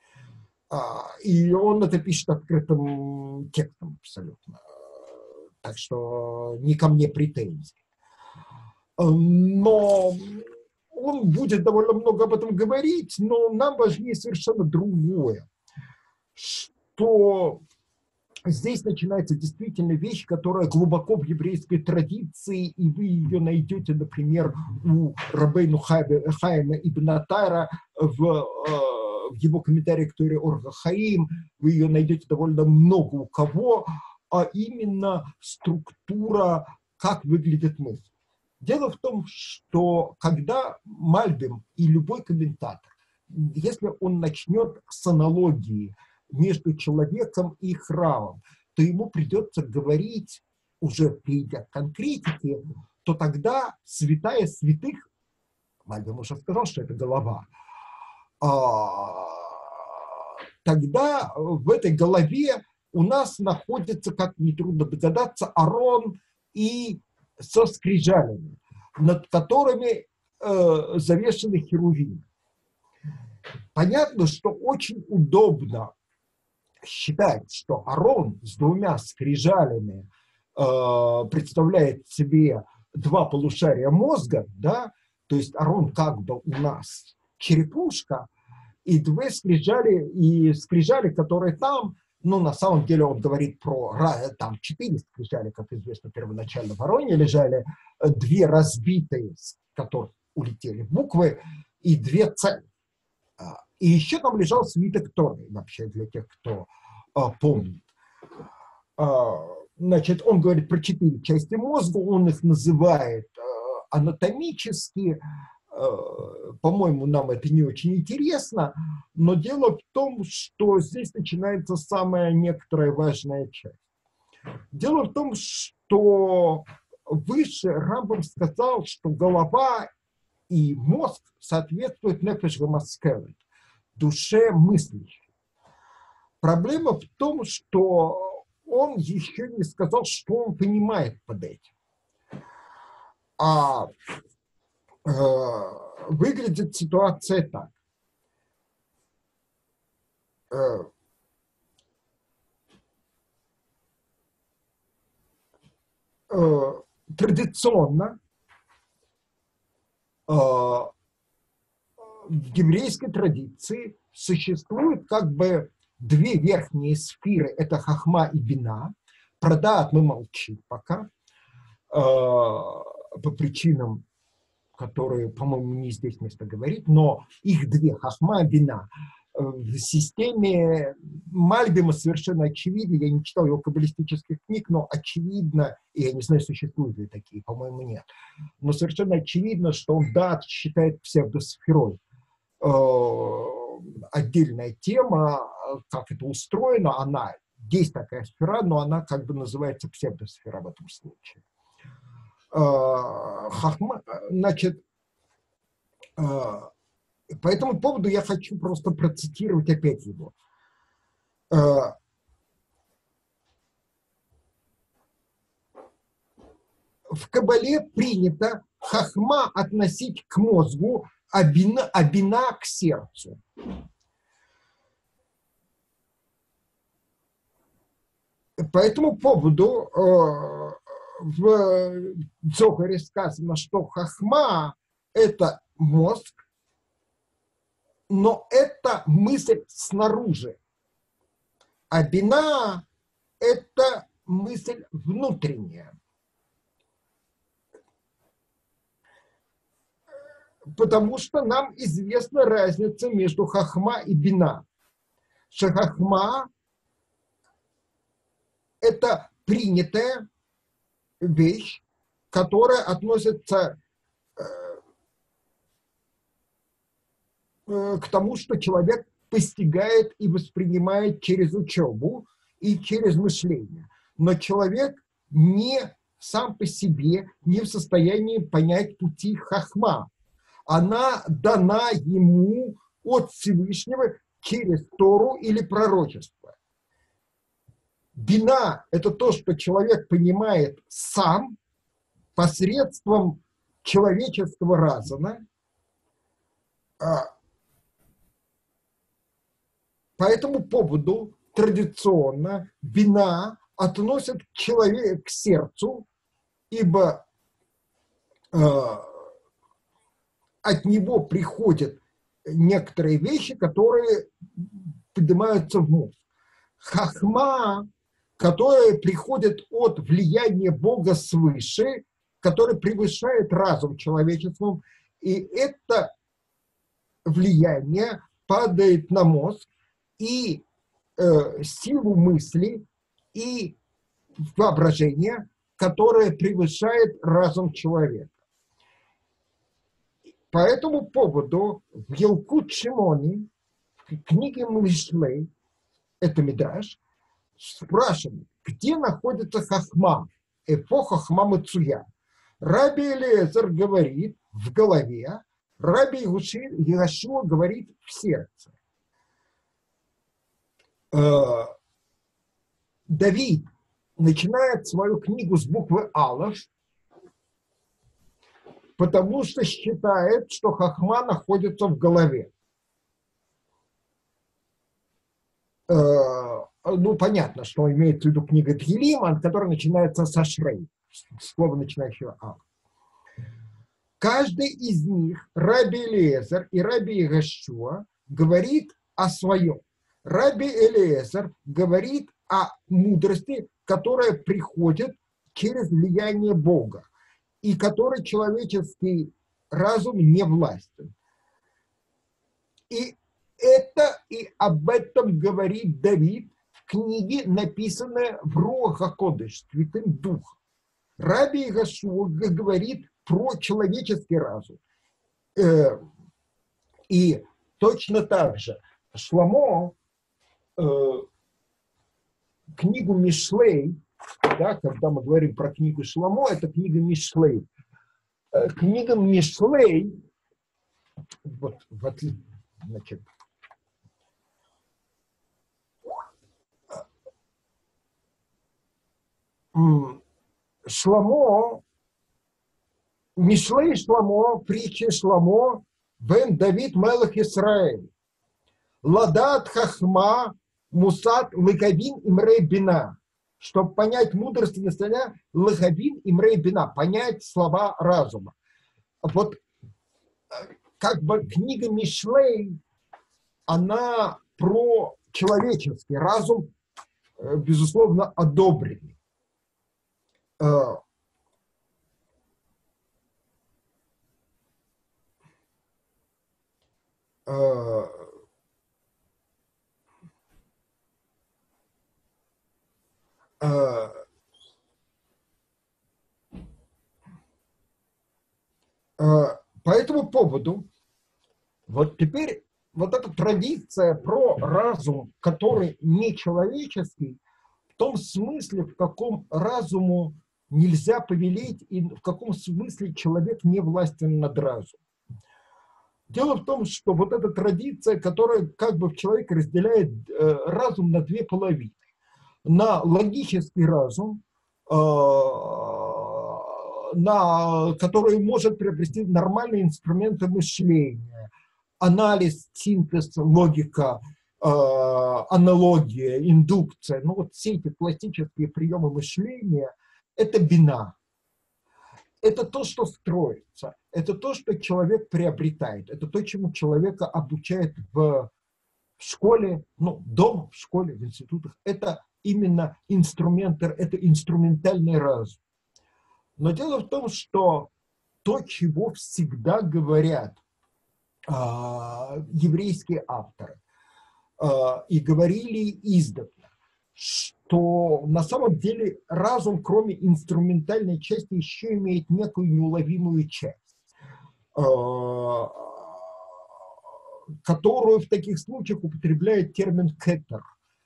И он это пишет открытым текстом абсолютно. Так что не ко мне претензий. Но он будет довольно много об этом говорить, но нам важнее совершенно другое, что здесь начинается действительно вещь, которая глубоко в еврейской традиции, и вы ее найдете, например, у Рабейну Хаима ибн Атара в его комментарии к Торе Орга Хаим, вы ее найдете довольно много у кого, а именно структура, как выглядит мысль. Дело в том, что когда Мальбим и любой комментатор, если он начнет с аналогии между человеком и храмом, то ему придется говорить, уже перейдя к конкретике, то тогда святая святых, Мальбим уже сказал, что это голова, тогда в этой голове у нас находится, как нетрудно догадаться, Арон и со скрижалями, над которыми завешены херувимы. Понятно, что очень удобно считать, что Арон с 2 скрижалями представляет себе 2 полушария мозга, да, то есть Арон как бы у нас черепушка, и 2 скрижали, и скрижали, которые там, ну, на самом деле он говорит про, там 4 скрижали, как известно, первоначально в Ароне лежали, 2 разбитые, с которых улетели буквы, и 2 целые. И еще там лежал свиток Торы, вообще, для тех, кто помнит. Значит, он говорит про 4 части мозга, он их называет анатомически. По-моему, нам это не очень интересно, но дело в том, что здесь начинается самая некоторая важная часть. Дело в том, что выше Рамбам сказал, что голова и мозг соответствуют нефеш вамаскелет, душе мыслящей. Проблема в том, что он еще не сказал, что он понимает под этим. Выглядит ситуация так. Традиционно в еврейской традиции существует как бы 2 верхние сферы, это хахма и бина. Про даат мы молчим пока, по причинам, которые, по-моему, не здесь место говорить, но их 2, хахма и бина. В системе Мальбима совершенно очевидно, я не читал его каббалистических книг, но очевидно, и я не знаю, существуют ли такие, по-моему, нет, но совершенно очевидно, что он даат считает псевдосферой. Отдельная тема, как это устроено, она есть такая сфера, но она как бы называется псевдосфера в этом случае. Хахма, значит, по этому поводу я хочу просто процитировать опять его. В Кабале принято хахма относить к мозгу, а бина к сердцу. По этому поводу в Зохаре сказано, что хахма – это мозг, но это мысль снаружи, а бина – это мысль внутренняя. Потому что нам известна разница между хахма и бина. Что хахма – это принятая вещь, которая относится к тому, что человек постигает и воспринимает через учебу и через мышление. Но человек не сам по себе не в состоянии понять пути хахма. Она дана ему от Всевышнего через Тору или пророчество. Бина – это то, что человек понимает сам посредством человеческого разума. По этому поводу традиционно бина относят к человеку, к сердцу, ибо от него приходят некоторые вещи, которые поднимаются в мозг. Хахма, которая приходит от влияния Бога свыше, который превышает разум человечеством, и это влияние падает на мозг и силу мысли и воображения, которое превышает разум человека. По этому поводу в Елкут Шимони, в книге Мишлей, это Мидраш, спрашивают, где находится хахма, эпоха хахма Мацуя. Раби Элиэзер говорит в голове, Раби Йошуа говорит в сердце. Давид начинает свою книгу с буквы Алеф, потому что считает, что хахма находится в голове. Ну, понятно, что имеется в виду книга Тхилим, которая начинается со Шрей, слово, начинающего Алеф. Каждый из них, Раби Элиэзер и Раби Йошуа, говорит о своем. Раби Элиэзер говорит о мудрости, которая приходит через влияние Бога, и которой человеческий разум не властен. И об этом говорит Давид в книге, написанной в Руах ха-Кодеш, Святым Духом. Раби Йошуа говорит про человеческий разум. И точно так же Шломо книгу Мишлей, да, когда мы говорим про книгу Шломо, это книга Мишлей. Книга Мишлей, вот, значит, Шломо, Мишлей Шломо, притчи Шломо, бен Давид мелех Исраэль, ладат хахма, мусат лыгавин имрей бина. Чтобы понять мудрость Исраиля, лыгавин имрей бина, понять слова разума. Вот как бы книга Мишлей, она про человеческий разум, безусловно, одобренный. По этому поводу, вот теперь вот эта традиция про разум, который не человеческий, том смысле, в каком разуму нельзя повелеть и в каком смысле человек не властен над разумом. Дело в том, что вот эта традиция, которая как бы в человеке разделяет разум на две половины. На логический разум, который может приобрести нормальные инструменты мышления, анализ, синтез, логика, аналогия, индукция. Ну вот все эти классические приемы мышления – это бина. Это то, что строится, это то, что человек приобретает, это то, чему человека обучают в школе, ну, дома, в школе, в институтах. Это именно инструменты, это инструментальный разум. Но дело в том, что то, чего всегда говорят еврейские авторы, и говорили издавна, что на самом деле разум, кроме инструментальной части, еще имеет некую неуловимую часть, которую в таких случаях употребляет термин кетер,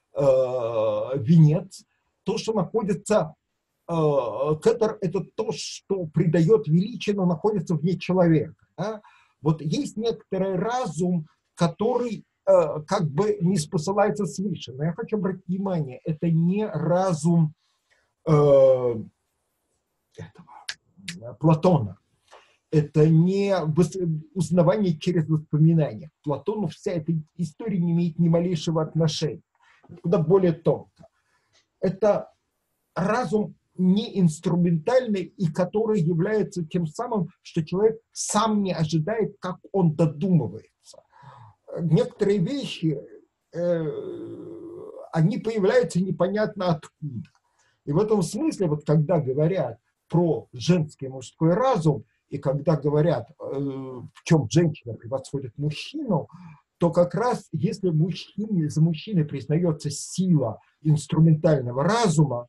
венец, то, что находится, кетер – это то, что придает величие, но находится вне человека. Да? Вот есть некоторый разум, который как бы не спосылается свыше. Но я хочу обратить внимание, это не разум Платона. Это не узнавание через воспоминания. К Платону вся эта история не имеет ни малейшего отношения. Куда более тонко. Это разум не инструментальный, и который является тем самым, что человек сам не ожидает, как он додумывается. Некоторые вещи, они появляются непонятно откуда. И в этом смысле, вот когда говорят про женский и мужской разум, и когда говорят, в чем женщина превосходит мужчину, то как раз если за мужчиной признается сила инструментального разума,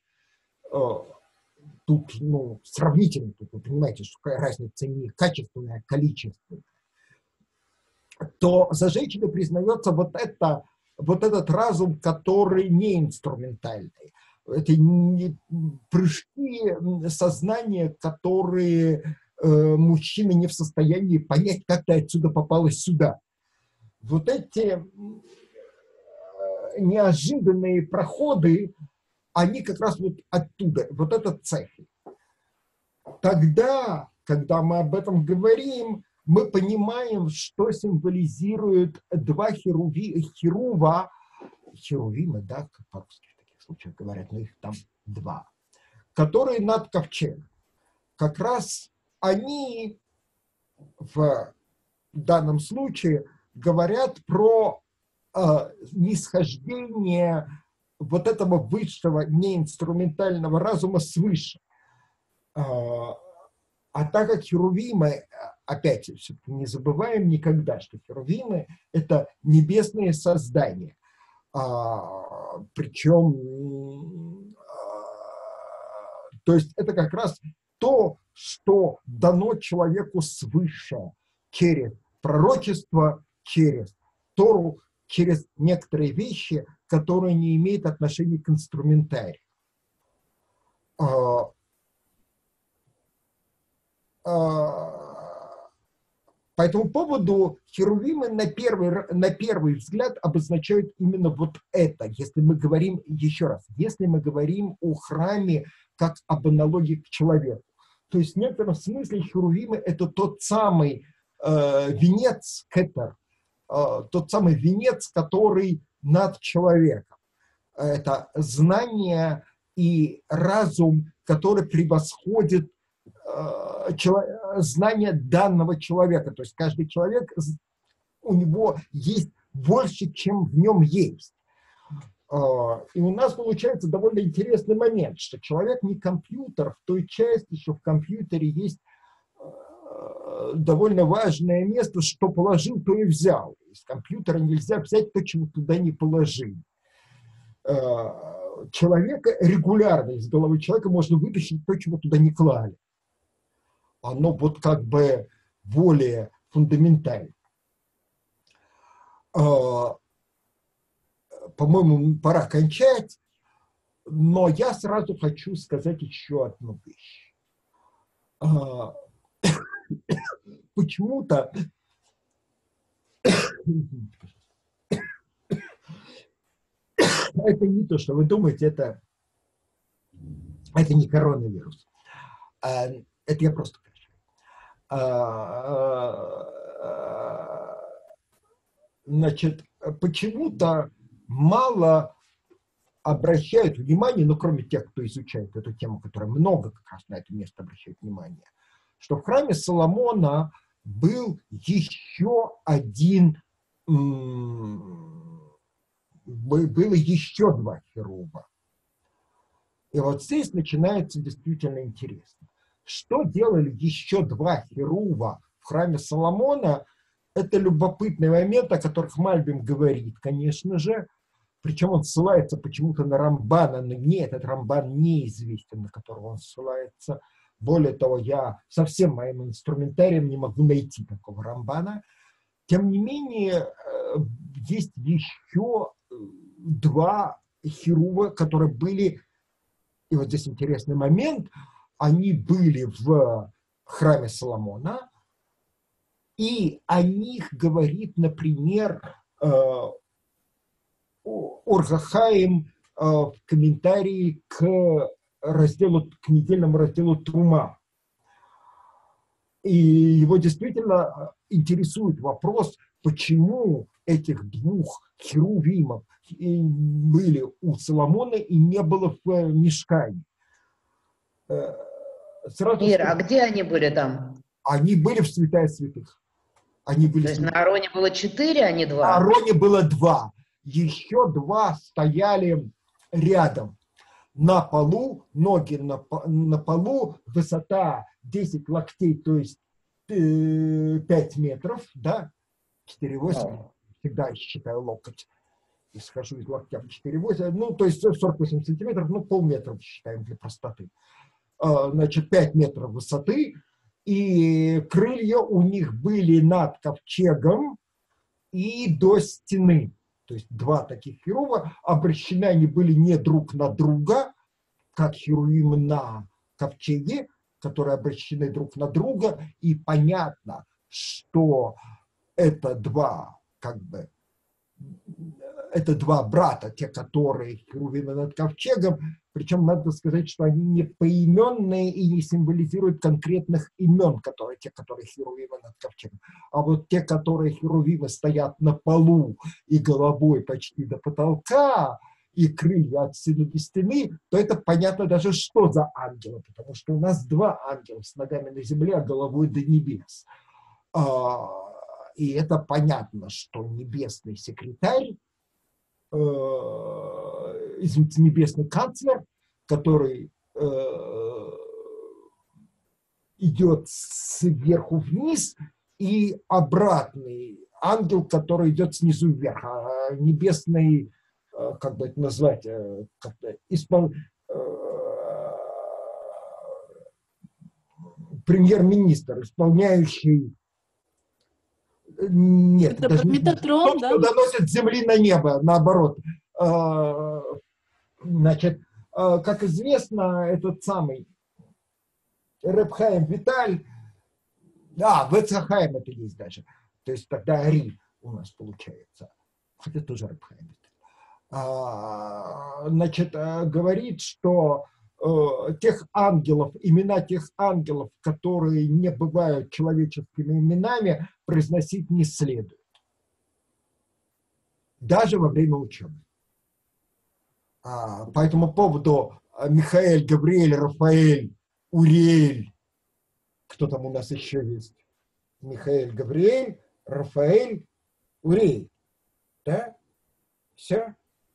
тут сравнительно, тут вы понимаете, что разница не качественная, а количественная, то за женщиной признается вот этот разум, который не инструментальный. Это не прыжки сознания, которые мужчина не в состоянии понять, как ты отсюда попалась сюда. Вот эти неожиданные проходы, они как раз вот оттуда, вот этот цех. Тогда, когда мы об этом говорим, мы понимаем, что символизируют два херува, херувимы, да, как по-русски в таких случаях говорят, но их там два, которые над ковчегом. Как раз они в данном случае говорят про нисхождение вот этого высшего неинструментального разума свыше. А так как херувимы, опять все-таки не забываем никогда, что херувимы – это небесные создания. Причем, то есть это как раз то, что дано человеку свыше через пророчество, через Тору, через некоторые вещи, которые не имеют отношения к инструментарию. По этому поводу херувимы на первый взгляд обозначают именно вот это. Если мы говорим, еще раз, если мы говорим о храме как об аналогии к человеку, то есть в некотором смысле херувимы – это тот самый венец, кетер, тот самый венец, который над человеком. Это знание и разум, который превосходит знание данного человека. То есть каждый человек, у него есть больше, чем в нем есть. И у нас получается довольно интересный момент, что человек не компьютер в той части, что в компьютере есть довольно важное место, что положил, то и взял. Из компьютера нельзя взять то, чего туда не положили. Человека регулярно, из головы человека можно вытащить то, чего туда не клали. Оно вот как бы более фундаментально. По-моему, пора кончать. Но я сразу хочу сказать еще одну вещь. Почему-то это не то, что вы думаете, это не коронавирус. Это я просто значит, почему-то мало обращают внимание, ну, кроме тех, кто изучает эту тему, которая много как раз на это место обращает внимание, что в храме Соломона был еще один, было еще два херуба. И вот здесь начинается действительно интересно. Что делали еще два херува в храме Соломона? Это любопытный момент, о которых Мальбим говорит, конечно же. Причем он ссылается почему-то на Рамбана, но мне этот Рамбан неизвестен, на которого он ссылается. Более того, я со всем моим инструментарием не могу найти такого Рамбана. Тем не менее, есть еще два херува, которые были, и вот здесь интересный момент, они были в храме Соломона, и о них говорит, например, Ор ХаХаим в комментарии к недельному разделу Трума. И его действительно интересует вопрос, почему этих двух херувимов были у Соломона и не было в Мишкане. Ира, а где они были там? Они были в святая святых. Они были. То есть на Аароне было 4, а не 2? На Аароне было 2. Еще 2 стояли рядом. На полу, ноги на полу, высота 10 локтей, то есть 5 метров, да, 4,8, всегда считаю локоть, исхожу из локтя в 4,8, ну, то есть 48 сантиметров, ну, полметра считаем для простоты. Значит, 5 метров высоты, и крылья у них были над ковчегом и до стены. То есть 2 таких херува, обращены они были не друг на друга, как херувимы на ковчеге, которые обращены друг на друга, и понятно, что это 2, это 2 брата, те, которые херувимы над ковчегом, причем надо сказать, что они не поименные и не символизируют конкретных имен, те, которые херувимы над ковчегом. А вот те, которые херувимы стоят на полу и головой почти до потолка, и крылья от стены до стены, то это понятно даже, что за ангелы, потому что у нас 2 ангела с ногами на земле, а головой до небес. И это понятно, что небесный секретарь, извините, небесный канцлер, который идет сверху вниз, и обратный ангел, который идет снизу вверх. А небесный, как бы это назвать, премьер-министр, исполняющий. Нет, это даже Метатрон, тот, да? кто доносит с земли на небо, наоборот. Значит, как известно, этот самый Реб Хаим Виталь, Вец Хаим это есть даже, то есть тогда Ари у нас получается, хотя тоже Реб Хаим Виталь. Значит, говорит, что тех ангелов, имена тех ангелов, которые не бывают человеческими именами, произносить не следует. Даже во время учебы. По этому поводу Михаэль, Гавриэль, Рафаэль, Уриэль. Кто там у нас еще есть? Михаэль, Гавриэль, Рафаэль, Уриэль. Да? Все?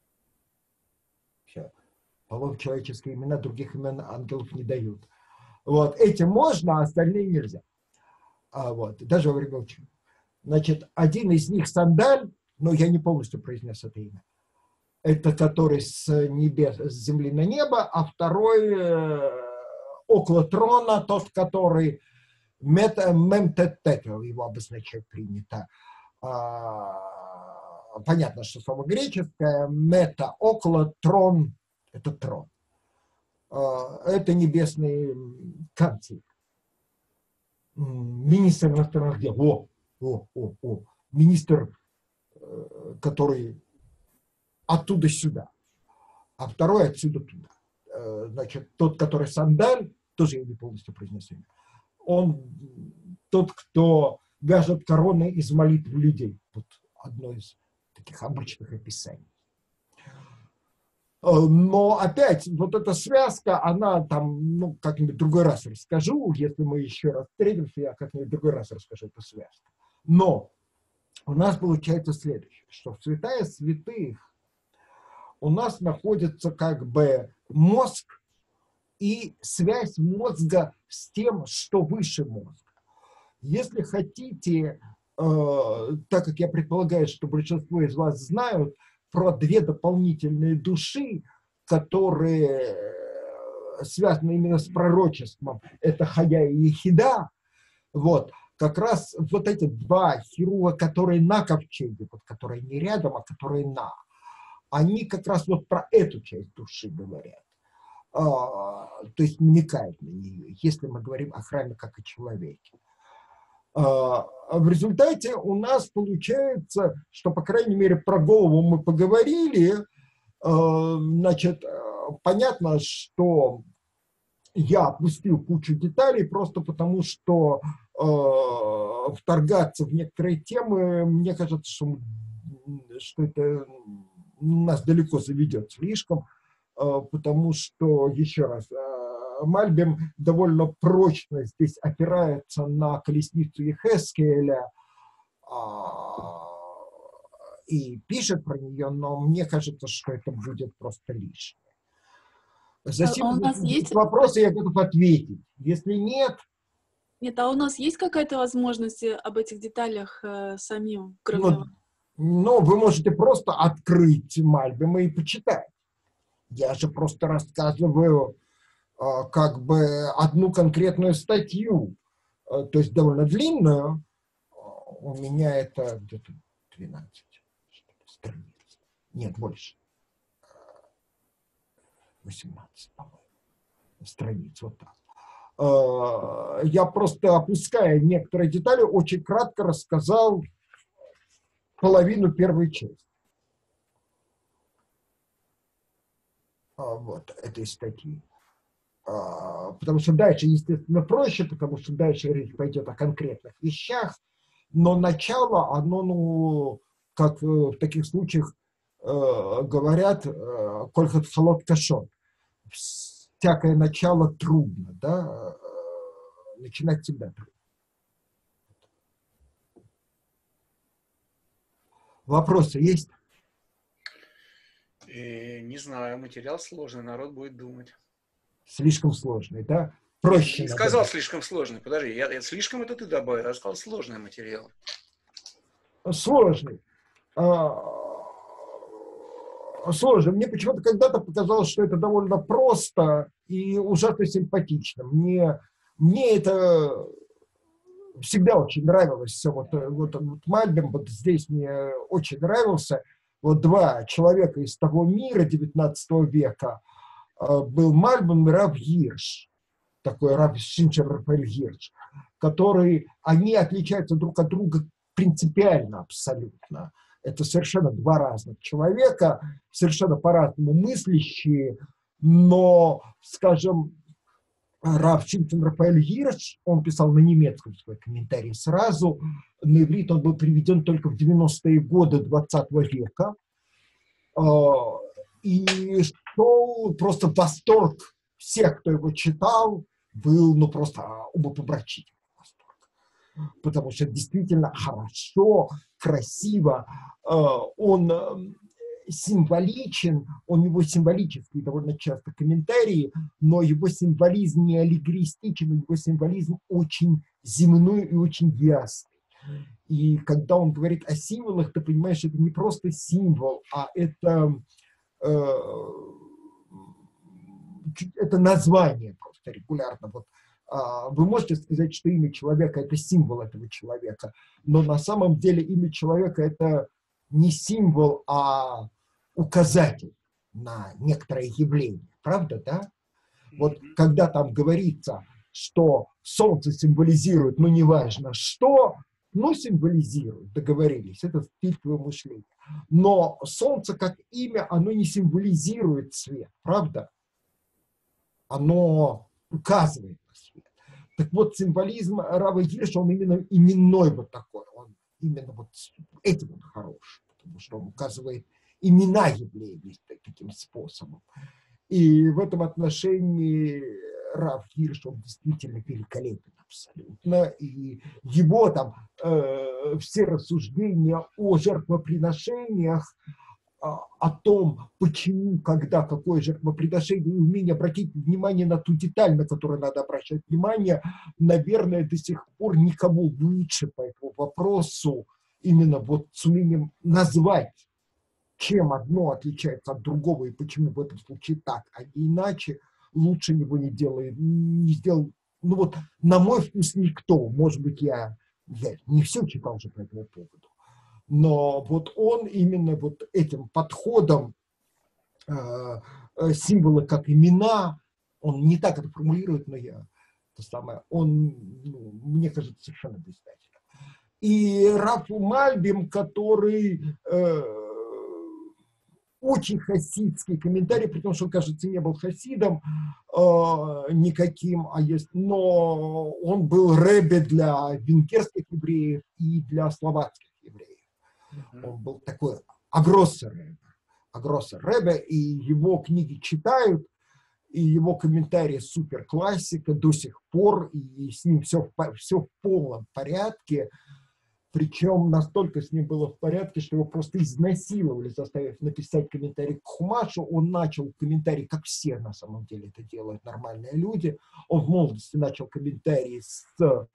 Все. По-моему, человеческие имена, других имен ангелов не дают. Вот. Этим можно, а остальные нельзя. Вот. Даже во время учебы. Значит, один из них Сандаль, но я не полностью произнес это имя. Это который с земли на небо, а второй около трона, тот, который мемтетет, его обозначать принято. Понятно, что слово греческое, мета, около, трон, это трон. Это небесный канцлер, министр иностранных дел. Министр, который оттуда сюда, а второй отсюда туда. Значит, тот, который сандаль, тоже я не полностью произнесу имя, он тот, кто вяжет короны из молитв людей. Вот одно из таких обычных описаний. Но опять, вот эта связка, она там, ну, как-нибудь в другой раз расскажу, если мы еще раз встретимся, я как-нибудь в другой раз расскажу эту связку. Но у нас получается следующее, что в святая святых у нас находится как бы мозг и связь мозга с тем, что выше мозга. Если хотите, так как я предполагаю, что большинство из вас знают про две дополнительные души, которые связаны именно с пророчеством, это Хая и Ехида, вот, как раз вот эти два херуа, которые на ковчеге, вот, которые не рядом, а которые на, они как раз вот про эту часть души говорят. То есть намекают на нее, если мы говорим о храме как о человеке. В результате у нас получается, что, по крайней мере, про голову мы поговорили. Значит, понятно, что я опустил кучу деталей просто потому, что вторгаться в некоторые темы, мне кажется, что это нас далеко заведет слишком, потому что, еще раз, Мальбим довольно прочно здесь опирается на колесницу Ехескеля и пишет про нее, но мне кажется, что это будет просто лишнее. А у нас есть Вопросы я готов ответить. Если нет... Нет, а у нас есть какая-то возможность об этих деталях самим, кроме... Ну, вы можете просто открыть Мальбима и почитать. Я же просто рассказываю как бы одну конкретную статью, то есть довольно длинную. У меня это где-то 12 страниц. Нет, больше. 18, по-моему, страниц, вот так. Я просто, опуская некоторые детали, очень кратко рассказал половину первой части. Вот этой статьи. Потому что дальше, естественно, проще, потому что дальше речь пойдет о конкретных вещах, но начало, оно, ну, как в таких случаях говорят, кольхот халот кашот. Всякое начало трудно, да, начинать всегда трудно. Вопросы есть? Не знаю, материал сложный, народ будет думать. Слишком сложный, да? Проще. Не сказал слишком сложный, подожди, я слишком это ты добавил, я сказал сложный материал. Сложный. Сложно. Мне почему-то когда-то показалось, что это довольно просто и ужасно симпатично. Мне это всегда очень нравилось. Все вот Мальбим, вот здесь мне очень нравился. Вот два человека из того мира 19 века был Мальбим и Рав Гирш, такой Рав Шинчер Рафаэль Гирш, которые, они отличаются друг от друга принципиально абсолютно. Это совершенно два разных человека, совершенно по-разному мыслящие, но, скажем, Рав Шинчер Рафаэль Гирш, он писал на немецком свой комментарий сразу, на иврит он был переведен только в 90-е годы 20 века, и что просто восторг всех, кто его читал, был, ну, просто умопомрачительный восторг. Потому что действительно хорошо, красиво, он символичен, у него символические довольно часто комментарии, но его символизм не аллегористичен, его символизм очень земной и очень ясный. И когда он говорит о символах, ты понимаешь, это не просто символ, а это название просто регулярно. Вот, вы можете сказать, что имя человека – это символ этого человека, но на самом деле имя человека – это не символ, а указатель. на некоторое явление. Правда, да? Вот когда там говорится, что солнце символизирует, ну, неважно что, но символизирует, договорились, это фильтровое мышление. Но солнце как имя, оно не символизирует свет, правда? Оно указывает на свет. Так вот, символизм Рава Гирша, он именно именной вот такой, он именно вот этим он хорош, потому что он указывает имена явлений таким способом. И в этом отношении Рав Гирш, он действительно великолепен абсолютно. И его там все рассуждения о жертвоприношениях, о том, почему, когда, какое жертвоприношение, и умение обратить внимание на ту деталь, на которую надо обращать внимание, наверное, до сих пор никому лучше по этому вопросу именно вот с умением назвать, чем одно отличается от другого и почему в этом случае так, а не иначе, лучше его не сделал, ну вот, на мой вкус, никто. Может быть, я не все читал же по этому поводу, но вот он именно вот этим подходом символы как имена, он не так это формулирует, но он, ну, мне кажется, совершенно блистательным. И Рав Мальбим, который очень хасидский комментарий, при том, что он, кажется, не был хасидом никаким, но он был ребе для венгерских евреев и для словацких евреев. Он был такой агроссер ребе, и его книги читают, и его комментарии суперклассика до сих пор, и с ним все в полном порядке. Причем настолько с ним было в порядке, что его просто изнасиловали, заставив написать комментарий к Хумашу. Он начал комментарий, как все на самом деле это делают нормальные люди. Он в молодости начал комментарий с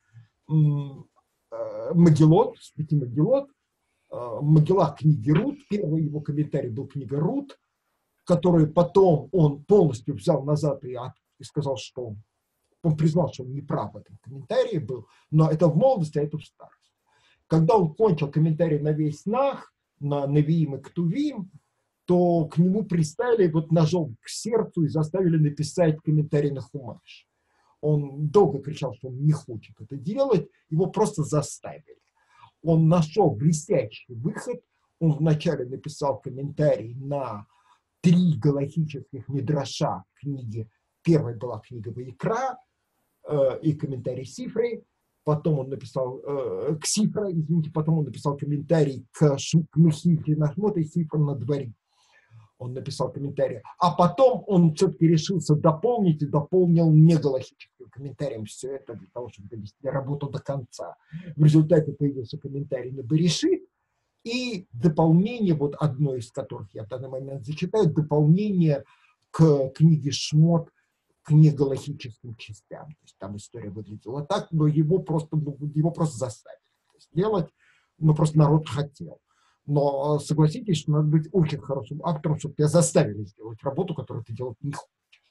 Магеллот, с 5 Магеллот. Магелла книги Рут. Первый его комментарий был книга Рут, которую потом он полностью взял назад и сказал, что он признал, что он не прав в этом комментарии был, но это в молодости, а это в старости. Когда он кончил комментарий на весь Нах, на Невиим и Ктувим, то к нему приставили вот ножом к сердцу и заставили написать комментарий на Хумаш. Он долго кричал, что он не хочет это делать, его просто заставили. Он нашел блестящий выход, он вначале написал комментарий на 3 галахических мидраша книги. Первой была книга Ваикра и комментарий Сифры. Потом он написал к Сифра, потом он написал комментарий к Мехильке Нахмот и Сифра на дворе. Он написал комментарий. А потом он все-таки решился дополнить и дополнил негалахическим комментарием все это для того, чтобы довести работу до конца. В результате появился комментарий на Берешит и дополнение, вот одно из которых я в данный момент зачитаю, дополнение к книге Шмот, к негалахическим частям. То есть там история выглядела так, но его просто заставили сделать, но просто народ хотел. Но согласитесь, что надо быть очень хорошим автором, чтобы тебя заставили сделать работу, которую ты делать не хочешь.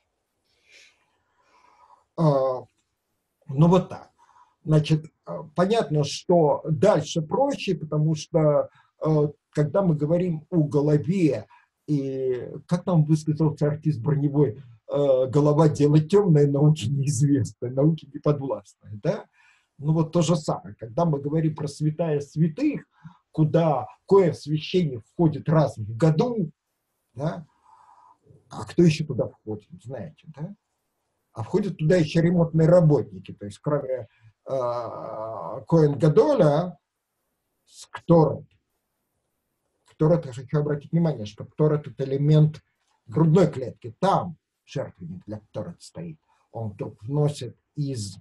Ну вот так. Значит, понятно, что дальше проще, потому что когда мы говорим о голове, и как нам высказался артист Броневой, голова – дело темное, науке неизвестное, науке неподвластное, да? Ну вот то же самое, когда мы говорим про святая святых, куда коэн священник входит раз в году, да? А кто еще туда входит, знаете, да? А входят туда еще ремонтные работники, то есть кроме коэн гадоля, с кторет. Кторет, я хочу обратить внимание, что кторет – это элемент грудной клетки, там жертвенник для кторет стоит. Он вдруг вносит из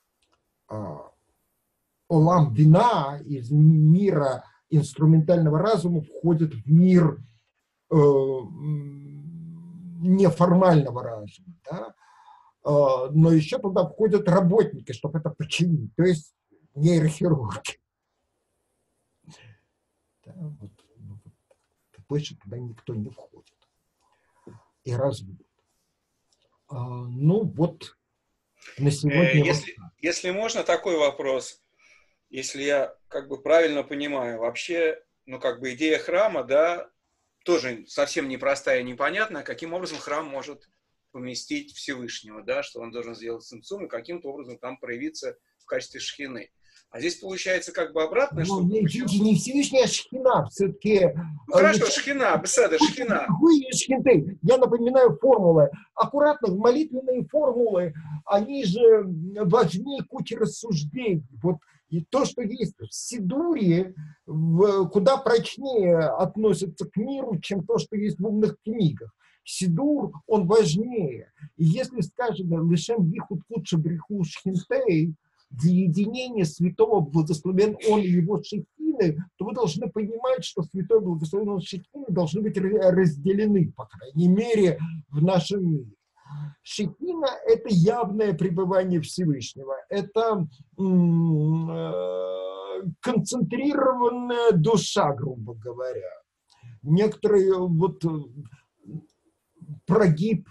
олам бина, из мира инструментального разума, входит в мир неформального разума, да? Но еще туда входят работники, чтобы это починить, то есть нейрохирурги. Да, вот, больше туда никто не входит. И разводят. Ну вот, на сегодня... Если можно, такой вопрос. Если я как бы правильно понимаю, вообще, ну как бы идея храма, да, тоже совсем непростая и непонятная, каким образом храм может поместить Всевышнего, да, что он должен сделать цимцум и каким-то образом там проявиться в качестве шхины. А здесь получается как бы обратное, что... Извините, не Всевышняя Шхина, все-таки... Ну хорошо, шхина, беседа, шхина. Я напоминаю формулы. Аккуратно, молитвенные формулы, они же важнее кучи рассуждений. Вот и то, что есть в Сидуре, куда прочнее относится к миру, чем то, что есть в умных книгах. Сидур, он важнее. И если сказано «Лешем вихут кутша бреху шхинтей», для единения святого благословен он и его шехины, то вы должны понимать, что святой благословен он шехины должны быть разделены, по крайней мере, в нашем мире. Шехина – это явное пребывание Всевышнего, это концентрированная душа, грубо говоря. Некоторые вот прогиб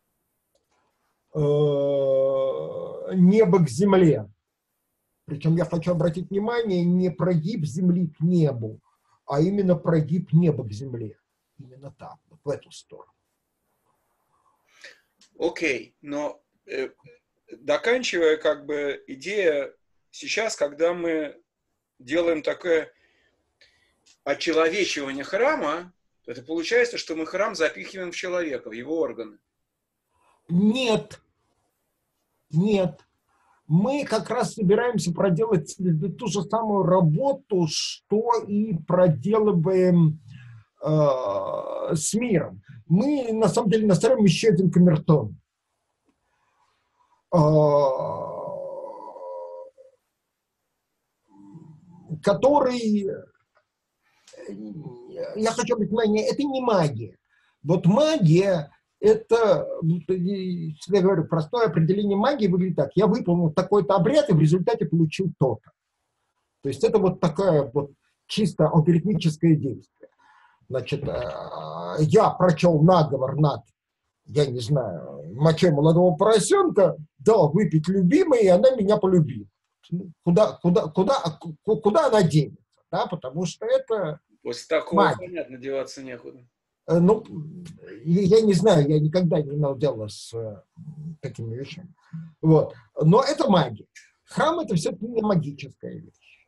неба к земле. Причем я хочу обратить внимание, не прогиб земли к небу, а именно прогиб неба к земле. Именно так, вот в эту сторону. Окей, но доканчивая как бы идея сейчас, когда мы делаем такое очеловечивание храма, то это получается, что мы храм запихиваем в человека, в его органы. Нет. Мы как раз собираемся проделать ту же самую работу, что и проделываем с миром. Мы, на самом деле, настраиваем еще один камертон. Который, я хочу обратить внимание, это не магия. Вот магия, это, я говорю, простое определение магии выглядит так. Я выполнил такой-то обряд и в результате получил то-то. То есть это вот такое вот чисто алгоритмическое действие. Значит, я прочел наговор над, я не знаю, мочой молодого поросенка, дал выпить любимой, и она меня полюбила. Куда она денется? Да? Потому что это после такого, магия. Понятно, деваться некуда. Ну, я не знаю, я никогда не имел дела с такими вещами. Вот. Но это магия. Храм – это все-таки не магическая вещь.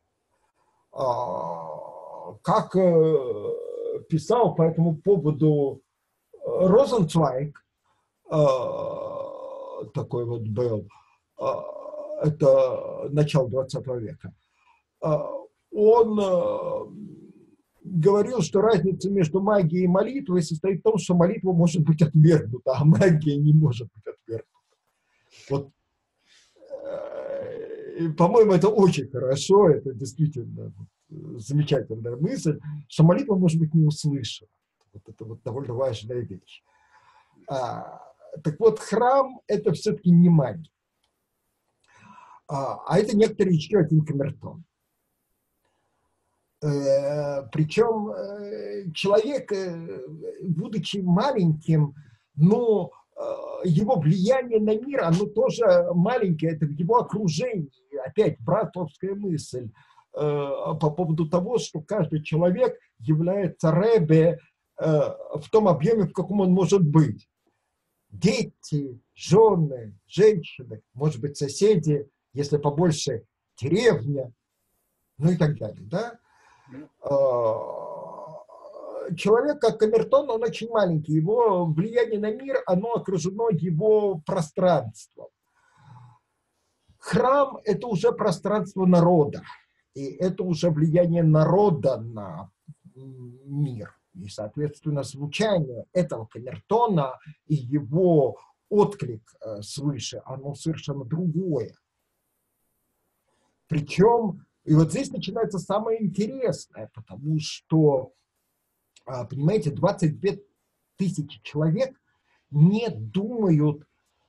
Как писал по этому поводу Розенцвейг, такой вот был, это начало 20 века, он говорил, что разница между магией и молитвой состоит в том, что молитва может быть отвергнута, а магия не может быть отвергнута. Вот, по-моему, это очень хорошо, это действительно замечательная мысль, что молитва может быть не услышана. Вот это вот довольно важная вещь. Так вот, храм – это все-таки не магия, а это некоторый еще один камертон. Причем человек, будучи маленьким, но его влияние на мир, оно тоже маленькое, это в его окружении. Опять братовская мысль по поводу того, что каждый человек является ребе в том объеме, в каком он может быть. Дети, жены, женщины, может быть, соседи, если побольше, деревня, ну и так далее, да? Человек, как камертон, он очень маленький. Его влияние на мир, оно окружено его пространством. Храм – это уже пространство народа. И это уже влияние народа на мир. И, соответственно, звучание этого камертона и его отклик свыше, оно совершенно другое. Причем, и вот здесь начинается самое интересное, потому что, понимаете, 22 тысячи человек не думают,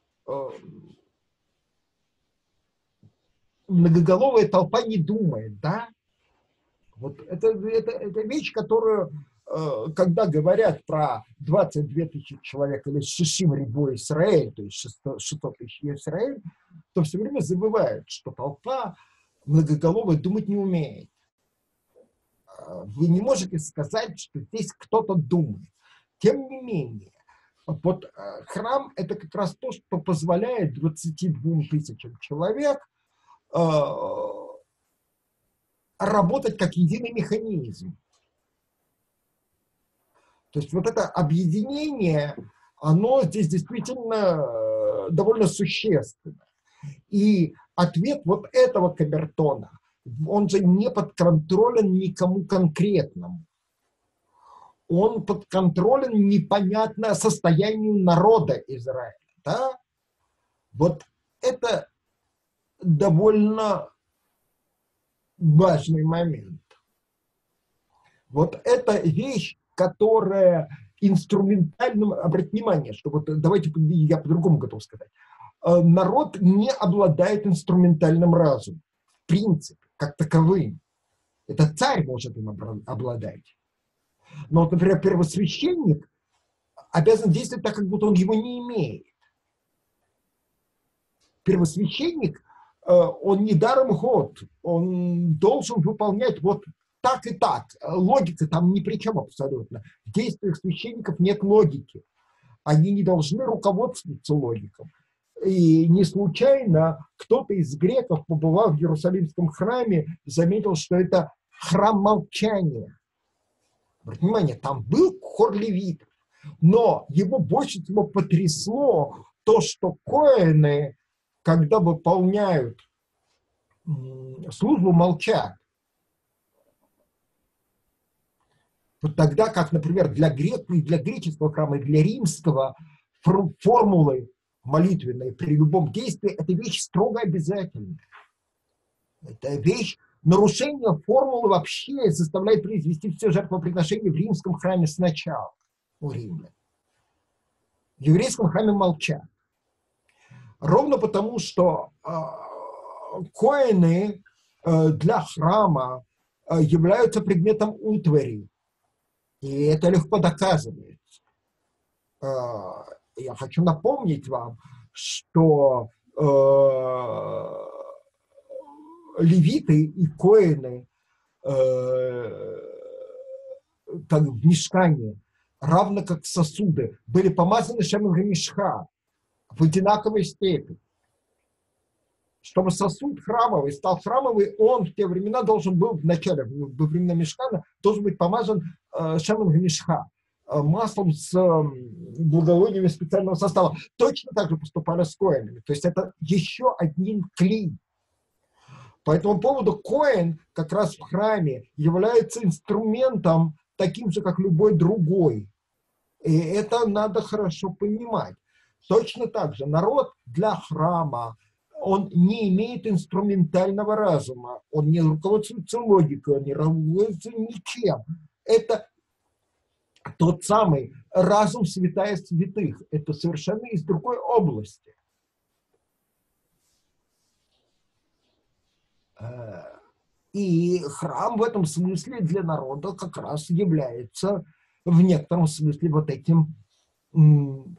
многоголовая толпа не думает, да? Вот это вещь, которую, когда говорят про 22 тысячи человек или Шишим рибой Израиль, то есть 600 тысяч Израиль, то все время забывают, что толпа многоголовая думать не умеет. вы не можете сказать, что здесь кто-то думает. Тем не менее, вот храм – это как раз то, что позволяет 22 тысячам человек работать как единый механизм. То есть вот это объединение, оно здесь действительно довольно существенно. И ответ вот этого камертона, он же не подконтролен никому конкретному. Он подконтролен непонятно состоянию народа Израиля. Да? Вот это довольно важный момент. Вот эта вещь, которая инструментальным, обратите внимание, что вот давайте я по-другому готов сказать, народ не обладает инструментальным разумом, в принципе, как таковым. Это царь может им обладать. Но, вот, например, первосвященник обязан действовать так, как будто он его не имеет. Первосвященник, он не даром ход, он должен выполнять вот так и так. Логика там ни при чем абсолютно. В действиях священников нет логики. Они не должны руководствоваться логикой. И не случайно кто-то из греков, побывав в Иерусалимском храме, заметил, что это храм молчания. Внимание, там был хор левитов, но его больше всего потрясло то, что коэны, когда выполняют службу, молчат. Вот тогда, как, например, для греческого храма и для римского формулы молитвенные при любом действии, это вещь строго обязательная. Это вещь, нарушение формулы вообще заставляет произвести все жертвоприношения в римском храме сначала, у римлян. В еврейском храме молчат. Ровно потому, что коэны для храма являются предметом утвари. И это легко доказывается. Я хочу напомнить вам, что левиты и коэны как в мишкане, равно как сосуды, были помазаны шемем га-мишха в одинаковой степени. Чтобы сосуд храмовый стал храмовый, он в те времена должен был, в начале, во времена мишкана, должен быть помазан шемем га-мишха, маслом с благовониями специального состава. Точно так же поступали с коэнами. То есть это еще один клей. По этому поводу коэн как раз в храме является инструментом таким же, как любой другой. И это надо хорошо понимать. Точно так же народ для храма, он не имеет инструментального разума, он не руководствуется логикой, он не руководствуется ничем. Это тот самый разум святая святых. Это совершенно из другой области. И храм в этом смысле для народа как раз является в некотором смысле вот этим, ну,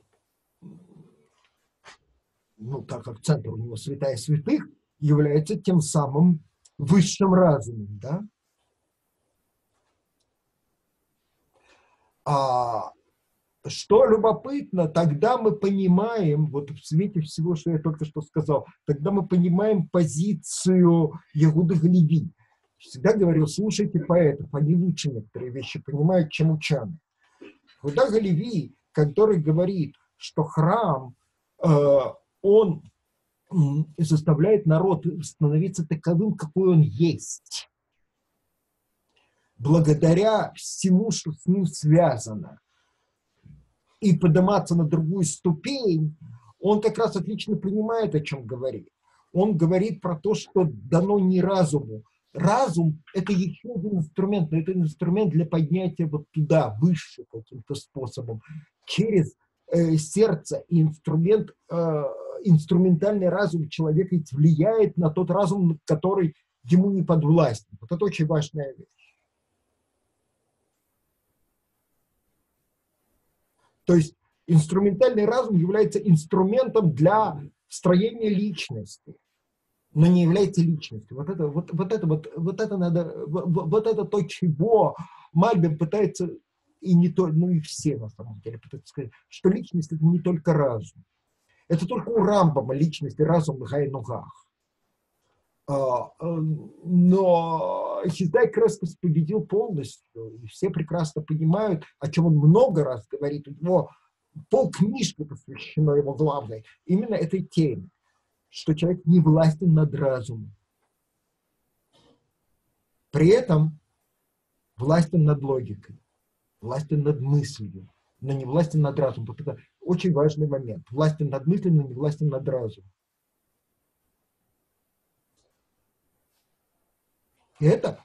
так как центр у него святая святых, является тем самым высшим разумом, да? Что любопытно, тогда мы понимаем, вот в свете всего, что я только что сказал, тогда мы понимаем позицию Егуды Галеви. Всегда говорил, слушайте поэтов, они лучше некоторые вещи понимают, чем ученые. Егуда Галеви, который говорит, что храм, он заставляет народ становиться таковым, какой он есть, благодаря всему, что с ним связано, и подниматься на другую ступень, он как раз отлично понимает, о чем говорит. Он говорит про то, что дано не разуму. Разум – это еще один инструмент, но это инструмент для поднятия вот туда, выше каким-то способом, через сердце. И инструментальный разум человека влияет на тот разум, который ему не подвластен. Вот это очень важная вещь. То есть инструментальный разум является инструментом для строения личности. но не является личностью. Вот это то, чего Мальбим пытается, и не то, ну и все на самом деле пытаются сказать, что личность это не только разум. Это только у Рамбама личность и разум на ногах. Но Хиздай как раз победил полностью, и все прекрасно понимают, о чем он много раз говорит, у него полкнижки посвящено его главной, именно этой теме, что человек не властен над разумом. При этом властен над логикой, властен над мыслью, но не властен над разумом. Вот это очень важный момент. Властен над мыслью, но не властен над разумом. И это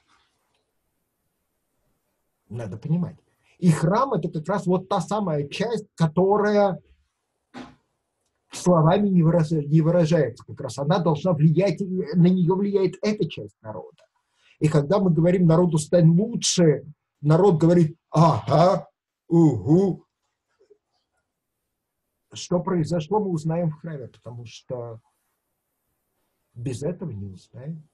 надо понимать. И храм — это как раз вот та самая часть, которая словами не выражается. Как раз она должна влиять, на нее влияет эта часть народа. И когда мы говорим народу «стань лучше», народ говорит «ага», «угу». Что произошло, мы узнаем в храме, потому что без этого не узнаем.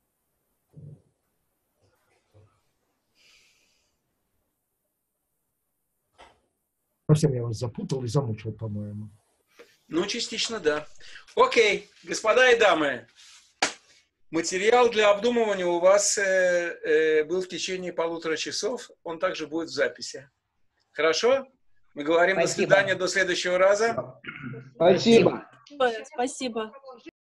Совсем я вас запутал и замучил, по-моему. Ну, частично, да. Окей, господа и дамы, материал для обдумывания у вас был в течение 1,5 часов, он также будет в записи. Хорошо? Мы говорим до свидания, до следующего раза. Спасибо. Спасибо.